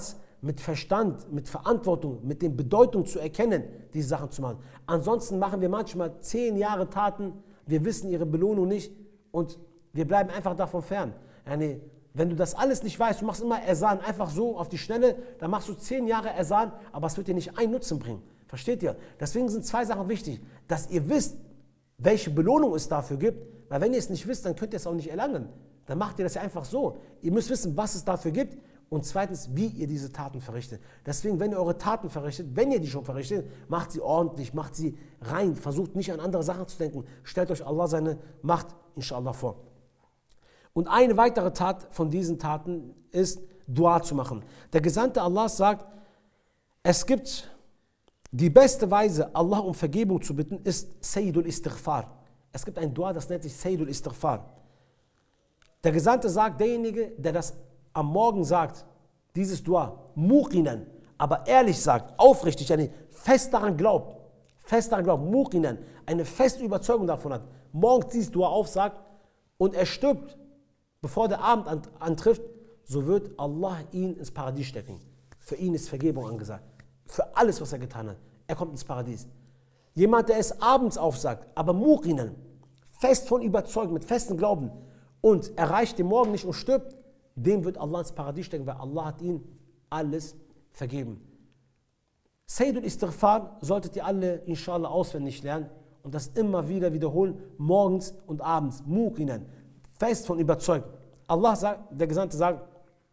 mit Verstand, mit Verantwortung, mit der Bedeutung zu erkennen, diese Sachen zu machen. Ansonsten machen wir manchmal zehn Jahre Taten, wir wissen ihre Belohnung nicht und wir bleiben einfach davon fern. Yani, wenn du das alles nicht weißt, du machst immer Erzahn, einfach so auf die Schnelle, dann machst du zehn Jahre Erzahn, aber es wird dir nicht einen Nutzen bringen. Versteht ihr? Deswegen sind zwei Sachen wichtig, dass ihr wisst, welche Belohnung es dafür gibt, weil wenn ihr es nicht wisst, dann könnt ihr es auch nicht erlangen. Dann macht ihr das ja einfach so. Ihr müsst wissen, was es dafür gibt und zweitens, wie ihr diese Taten verrichtet. Deswegen, wenn ihr eure Taten verrichtet, wenn ihr die schon verrichtet, macht sie ordentlich, macht sie rein, versucht nicht an andere Sachen zu denken. Stellt euch Allah seine Macht, inshallah, vor. Und eine weitere Tat von diesen Taten ist, Dua zu machen. Der Gesandte Allahs sagt, es gibt die beste Weise, Allah um Vergebung zu bitten, ist Sayyidul Istighfar. Es gibt ein Dua, das nennt sich Sayyidul Istighfar. Der Gesandte sagt, derjenige, der das am Morgen sagt, dieses Dua, muqinan, aber ehrlich sagt, aufrichtig, eine fest daran glaubt, fest daran glaubt, muqinan, eine feste Überzeugung davon hat, morgens dieses Dua aufsagt und er stirbt, bevor der Abend antrifft, so wird Allah ihn ins Paradies stecken. Für ihn ist Vergebung angesagt. Für alles, was er getan hat. Er kommt ins Paradies. Jemand, der es abends aufsagt, aber muqinan, fest von überzeugt, mit festem Glauben und erreicht den Morgen nicht und stirbt, dem wird Allah ins Paradies stecken, weil Allah hat ihm alles vergeben. Sayyidul Istighfar solltet ihr alle inshallah auswendig lernen und das immer wieder wiederholen, morgens und abends, muqinan, fest von überzeugt. Allah sagt, der Gesandte sagt,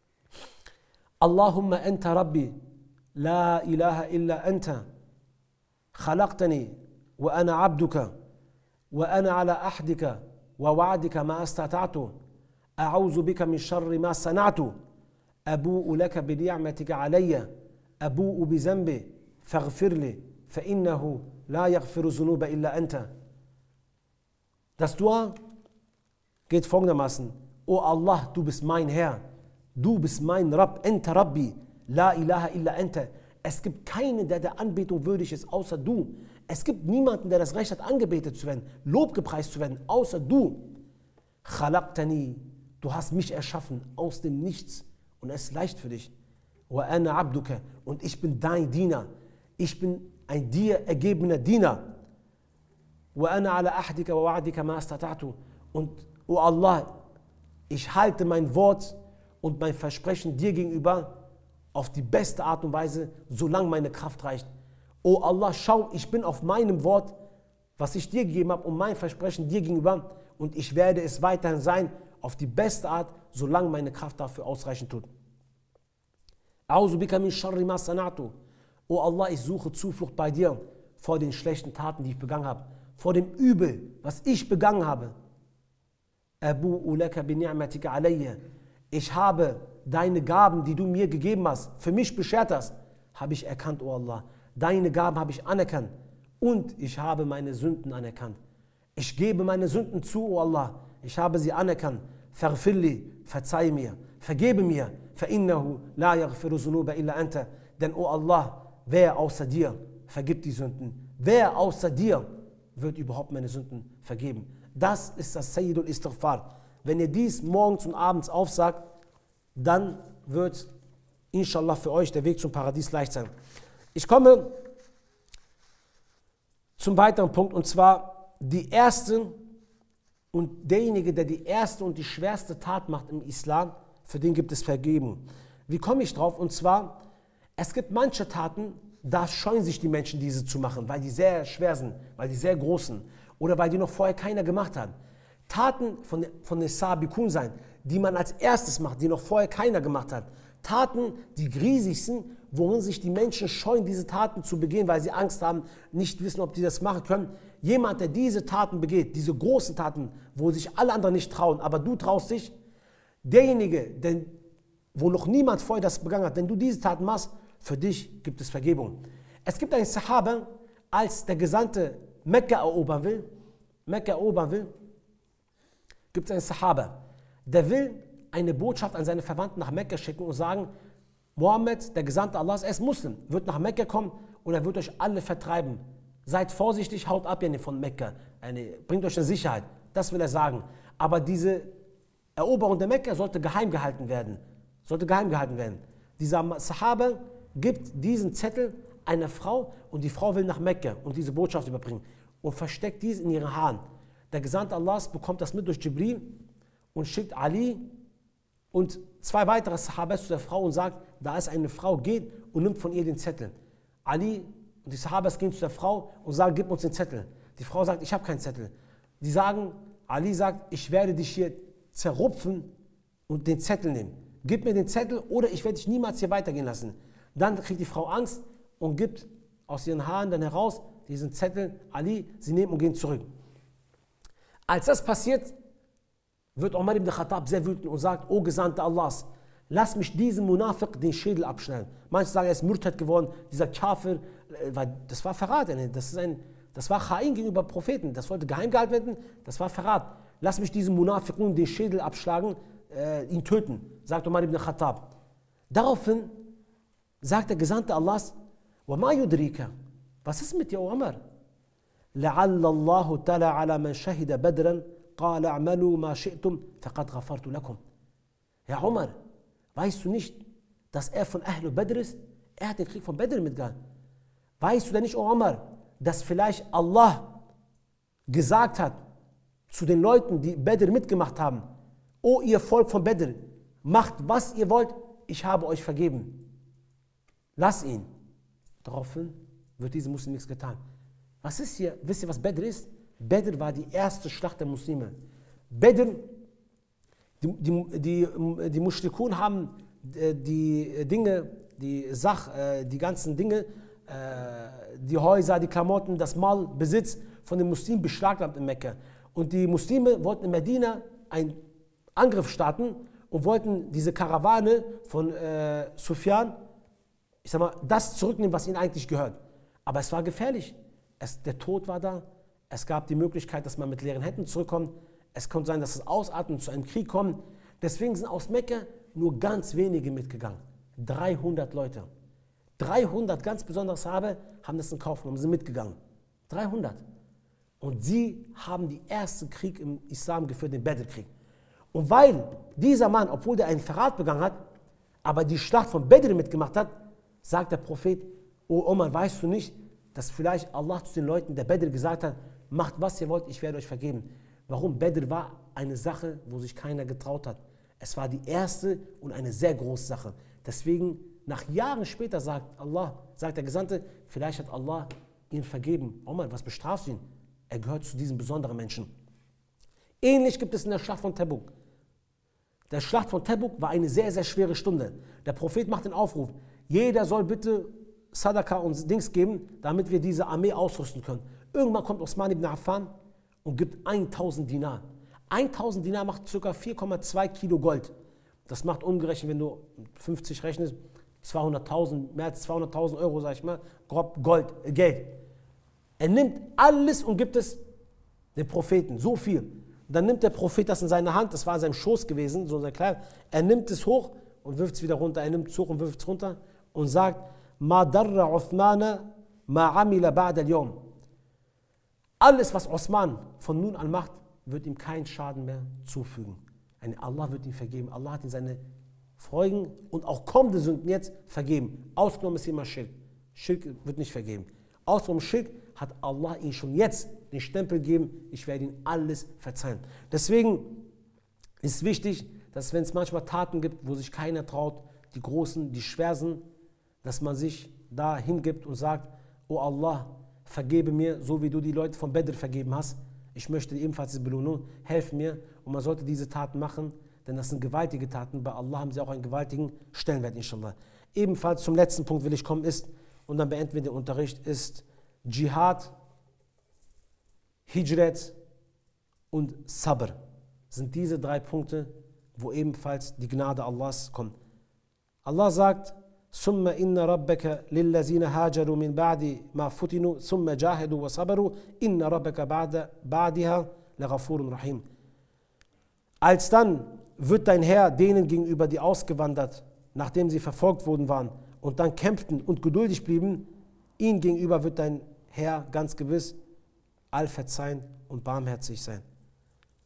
Allahumma anta Rabbi, la ilaha illa anta, khalaqtani, wa ana abduka, wa ana ala ahdika, wa wa'adika ma astata'tu, a'udhu bika min sharri ma sana'tu, abu'u laka bi ni'matika alayya, abu'u bi zambi, faghfir li, fa innahu la yaghfiru dhunuba illa anta. Das Dua geht folgendermaßen: O Allah, du bist mein Herr, du bist mein Rabb, enta Rabbi, la ilaha illa enta. Es gibt keinen, der der Anbetung würdig ist, außer du. Es gibt niemanden, der das Recht hat, angebetet zu werden, lobgepreist zu werden, außer du. Khalaqtani, du hast mich erschaffen aus dem Nichts und es ist leicht für dich. Wa ana abduka, und ich bin dein Diener. Ich bin ein dir ergebener Diener. Wa ana ala ahdika wa wa'adika ma astata'tu. Und O Allah, ich halte mein Wort und mein Versprechen dir gegenüber auf die beste Art und Weise, solange meine Kraft reicht. O Allah, schau, ich bin auf meinem Wort, was ich dir gegeben habe, und mein Versprechen dir gegenüber, und ich werde es weiterhin sein, auf die beste Art, solange meine Kraft dafür ausreichend tut. A'udhu bika min sharri ma sana'tu. O Allah, ich suche Zuflucht bei dir vor den schlechten Taten, die ich begangen habe, vor dem Übel, was ich begangen habe. Abu'u laka bi ni'matika alayya. Ich habe deine Gaben, die du mir gegeben hast, für mich beschert hast, habe ich erkannt, O Allah. Deine Gaben habe ich anerkannt und ich habe meine Sünden anerkannt. Ich gebe meine Sünden zu, O Allah. Ich habe sie anerkannt. Verfilli, verzeih mir, vergebe mir. Fa'innahu la yaghfiru dhunuba illa anta. Denn, O Allah, wer außer dir vergibt die Sünden? Wer außer dir wird überhaupt meine Sünden vergeben? Das ist das Sayyidul Istighfar. Wenn ihr dies morgens und abends aufsagt, dann wird inshallah für euch der Weg zum Paradies leicht sein. Ich komme zum weiteren Punkt, und zwar die erste und derjenige, der die erste und die schwerste Tat macht im Islam, für den gibt es Vergebung. Wie komme ich drauf? Und zwar, es gibt manche Taten, da scheuen sich die Menschen, diese zu machen, weil die sehr schwer sind, weil die sehr groß sind oder weil die noch vorher keiner gemacht hat. Taten von, von den Sabikun sein, die man als erstes macht, die noch vorher keiner gemacht hat. Taten, die riesig sind, worin sich die Menschen scheuen, diese Taten zu begehen, weil sie Angst haben, nicht wissen, ob die das machen können. Jemand, der diese Taten begeht, diese großen Taten, wo sich alle anderen nicht trauen, aber du traust dich, derjenige, der, wo noch niemand vorher das begangen hat, wenn du diese Taten machst, für dich gibt es Vergebung. Es gibt einen Sahaba, als der Gesandte Mekka erobern will, Mekka erobern will, gibt es einen Sahaba, der will eine Botschaft an seine Verwandten nach Mekka schicken und sagen, Mohammed, der Gesandte Allahs, er ist Muslim, wird nach Mekka kommen und er wird euch alle vertreiben. Seid vorsichtig, haut ab von Mekka, eine, bringt euch in Sicherheit. Das will er sagen. Aber diese Eroberung der Mekka sollte geheim gehalten werden. Sollte geheim gehalten werden. Dieser Sahaba gibt diesen Zettel einer Frau und die Frau will nach Mekka und diese Botschaft überbringen und versteckt dies in ihren Haaren. Der Gesandte Allahs bekommt das mit durch Jibril und schickt Ali und zwei weitere Sahabas zu der Frau und sagt, da ist eine Frau, geht und nimmt von ihr den Zettel. Ali und die Sahabas gehen zu der Frau und sagen, gib uns den Zettel. Die Frau sagt, ich habe keinen Zettel. Die sagen, Ali sagt, ich werde dich hier zerrupfen und den Zettel nehmen. Gib mir den Zettel oder ich werde dich niemals hier weitergehen lassen. Dann kriegt die Frau Angst und gibt aus ihren Haaren dann heraus diesen Zettel Ali, sie nehmen und gehen zurück. Als das passiert, wird Umar ibn Khattab sehr wütend und sagt, O Gesandte Allahs, lass mich diesem Munafiq den Schädel abschneiden. Manche sagen, er ist Murtad geworden, dieser Kafir, weil das war Verrat, das, ist ein, das war Chain gegenüber Propheten, das sollte geheim gehalten werden, das war Verrat. Lass mich diesem Munafiq den Schädel abschlagen, äh, ihn töten, sagt Umar ibn Khattab. Daraufhin sagt der Gesandte Allahs, وَمَا يُدْرِيكَ, was ist mit dir, O Umar? لَعَلَّ اللَّهُ تَلَى عَلَى مَنْ شَهِدَ بَدْرًا قَالَ اعْمَلُوا مَا شِئْتُمْ فَقَدْ غَفَرْتُ لَكُمْ. Ja, Umar, weißt du nicht, dass er von Ahl Badr ist? Er hat den Krieg von Badr mitgehalten. Weißt du denn nicht, O Umar, dass vielleicht Allah gesagt hat zu den Leuten, die Badr mitgemacht haben, O ihr Volk von Badr, macht was ihr wollt, ich habe euch vergeben. Lass ihn. Daraufhin wird diesem Muslim nichts getan. Was ist hier? Wisst ihr, was Badr ist? Badr war die erste Schlacht der Muslime. Badr, die, die, die, die Mushrikun haben die Dinge, die Sach, die ganzen Dinge, die Häuser, die Klamotten, das Mal, Besitz von den Muslimen beschlagnahmt in Mekka. Und die Muslime wollten in Medina einen Angriff starten und wollten diese Karawane von äh, Sufyan, ich sag mal, das zurücknehmen, was ihnen eigentlich gehört. Aber es war gefährlich. Es, der Tod war da. Es gab die Möglichkeit, dass man mit leeren Händen zurückkommt. Es konnte sein, dass es ausatmet und zu einem Krieg kommt. Deswegen sind aus Mekka nur ganz wenige mitgegangen. dreihundert Leute. dreihundert ganz besondere Sahabe haben das in Kauf genommen, sind mitgegangen. dreihundert. Und sie haben den ersten Krieg im Islam geführt, den Badr-Krieg. Und weil dieser Mann, obwohl er einen Verrat begangen hat, aber die Schlacht von Badr mitgemacht hat, sagt der Prophet, O Omar, weißt du nicht, dass vielleicht Allah zu den Leuten der Badr gesagt hat, macht was ihr wollt, ich werde euch vergeben. Warum? Badr war eine Sache, wo sich keiner getraut hat. Es war die erste und eine sehr große Sache. Deswegen, nach Jahren später sagt Allah, sagt der Gesandte, vielleicht hat Allah ihn vergeben. Omar, was bestrafst du ihn? Er gehört zu diesen besonderen Menschen. Ähnlich gibt es in der Schlacht von Tabuk. Der Schlacht von Tabuk war eine sehr, sehr schwere Stunde. Der Prophet macht den Aufruf, jeder soll bitte Sadaka und Dings geben, damit wir diese Armee ausrüsten können. Irgendwann kommt Osman ibn Affan und gibt tausend Dinar. tausend Dinar macht ca. vier Komma zwei Kilo Gold. Das macht umgerechnet, wenn du fünfzig rechnest, zweihunderttausend, mehr als zweihunderttausend Euro, sag ich mal, grob Gold, äh, Geld. Er nimmt alles und gibt es dem Propheten, so viel. Dann nimmt der Prophet das in seine Hand, das war in seinem Schoß gewesen, so sein Kleid. Er nimmt es hoch und wirft es wieder runter. Er nimmt es hoch und wirft es runter und sagt, Ma darra Uthmana ma amila ba'da al-yawm. Alles, was Osman von nun an macht, wird ihm keinen Schaden mehr zufügen. Allah wird ihm vergeben. Allah hat ihm seine Folgen und auch kommende Sünden jetzt vergeben. Ausgenommen ist immer Schirk. Schirk wird nicht vergeben. Ausgenommen Schirk hat Allah ihm schon jetzt den Stempel gegeben, ich werde ihm alles verzeihen. Deswegen ist es wichtig, dass wenn es manchmal Taten gibt, wo sich keiner traut, die großen, die schwersten, dass man sich da hingibt und sagt, oh Allah, vergebe mir, so wie du die Leute von Badr vergeben hast. Ich möchte ebenfalls diese Belohnung, helf mir. Und man sollte diese Taten machen, denn das sind gewaltige Taten. Bei Allah haben sie auch einen gewaltigen Stellenwert, inshallah. Ebenfalls zum letzten Punkt will ich kommen, ist, und dann beenden wir den Unterricht, ist Dschihad, Hijrat und Sabr. Sind diese drei Punkte, wo ebenfalls die Gnade Allahs kommt. Allah sagt, ثم إن ربك للذين هاجروا من بعد ما فتنوا ثم جاهدوا وصبروا إن ربك بعد بعدها لغفور رحيم. Alsdann wird dein Herr denen gegenüber, die ausgewandert, nachdem sie verfolgt worden waren und dann kämpften und geduldig blieben, ihnen gegenüber wird dein Herr ganz gewiss allverzeihend und barmherzig sein.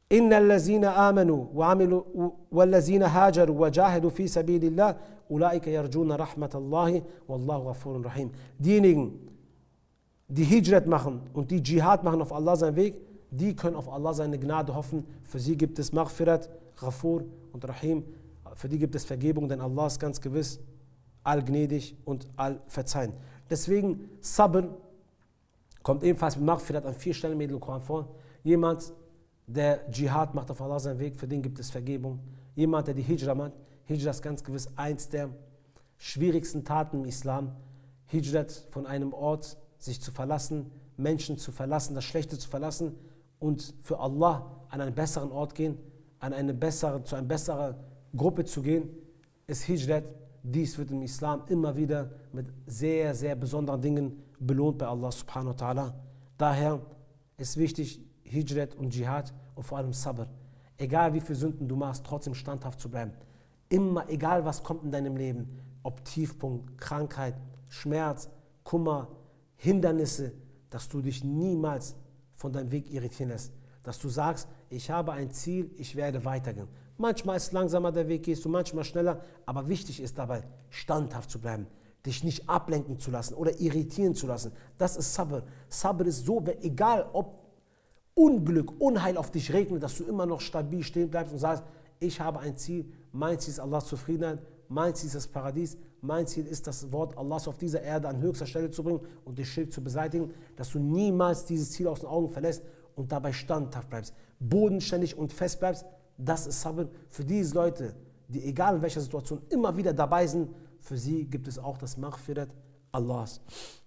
إن الذين آمنوا وعملوا والذين هاجروا وجاهدوا في سبيل الله أولئك يرجون رحمة الله والله غفور رحيم. Diejenigen, die Hijrat machen und die Dschihad machen auf Allah seinen Weg, die können auf Allah seine Gnade hoffen. Für sie gibt es Maghfirat, Ghafur und Rahim. Für die gibt es Vergebung, denn Allah ist ganz gewiss allgnädig und allverzeihend. Deswegen Sabr kommt ebenfalls mit Maghfirat an vier Stellen im Koran vor. Jemand, der Dschihad macht auf Allah seinen Weg, für den gibt es Vergebung. Jemand, der die Hijra macht, Hijra ist ganz gewiss eins der schwierigsten Taten im Islam. Hijrat von einem Ort, sich zu verlassen, Menschen zu verlassen, das Schlechte zu verlassen und für Allah an einen besseren Ort gehen, an eine bessere, zu einer besseren Gruppe zu gehen, ist Hijrat. Dies wird im Islam immer wieder mit sehr, sehr besonderen Dingen belohnt bei Allah subhanahu wa ta'ala. Daher ist wichtig, Hijrat und Dschihad und vor allem Sabr. Egal wie viele Sünden du machst, trotzdem standhaft zu bleiben. Immer, egal was kommt in deinem Leben, ob Tiefpunkt, Krankheit, Schmerz, Kummer, Hindernisse, dass du dich niemals von deinem Weg irritieren lässt. Dass du sagst, ich habe ein Ziel, ich werde weitergehen. Manchmal ist langsamer der Weg, gehst du manchmal schneller, aber wichtig ist dabei, standhaft zu bleiben, dich nicht ablenken zu lassen oder irritieren zu lassen. Das ist Sabr. Sabr ist so, egal ob Unglück, Unheil auf dich regnet, dass du immer noch stabil stehen bleibst und sagst, ich habe ein Ziel, mein Ziel ist Allahs Zufriedenheit, mein Ziel ist das Paradies, mein Ziel ist das Wort Allahs auf dieser Erde an höchster Stelle zu bringen und den Schirk zu beseitigen, dass du niemals dieses Ziel aus den Augen verlässt und dabei standhaft bleibst, bodenständig und fest bleibst. Das ist Sabr für diese Leute, die egal in welcher Situation immer wieder dabei sind, für sie gibt es auch das Maghfirat Allahs.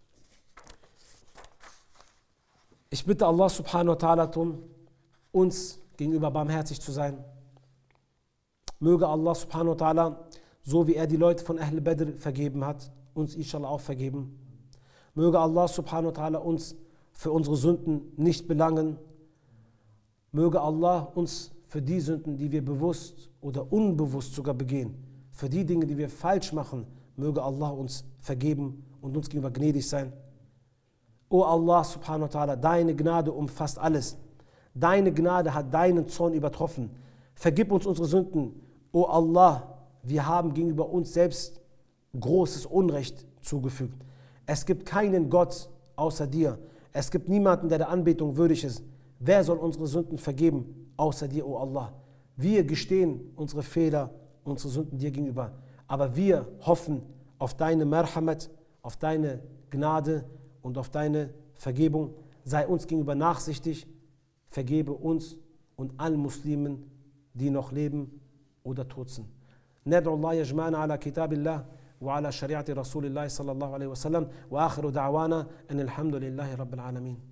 Ich bitte Allah subhanahu wa ta'ala, uns gegenüber barmherzig zu sein. Möge Allah subhanahu wa ta'ala, so wie er die Leute von Ahl Badr vergeben hat, uns inshallah auch vergeben. Möge Allah subhanahu wa ta'ala uns für unsere Sünden nicht belangen. Möge Allah uns für die Sünden, die wir bewusst oder unbewusst sogar begehen, für die Dinge, die wir falsch machen, möge Allah uns vergeben und uns gegenüber gnädig sein. O Allah subhanahu wa ta'ala, deine Gnade umfasst alles. Deine Gnade hat deinen Zorn übertroffen. Vergib uns unsere Sünden. O Allah, wir haben gegenüber uns selbst großes Unrecht zugefügt. Es gibt keinen Gott außer dir. Es gibt niemanden, der der Anbetung würdig ist. Wer soll unsere Sünden vergeben, außer dir, o Allah? Wir gestehen unsere Fehler, unsere Sünden dir gegenüber. Aber wir hoffen auf deine Merhamat, auf deine Gnade und auf deine Vergebung. Sei uns gegenüber nachsichtig, vergebe uns und allen Muslimen, die noch leben oder tot sind. ندعو الله يجمعنا على كتاب الله وعلى شريعة رسول الله صلى الله عليه وسلم وآخر دعوانا أن الحمد لله رب العالمين.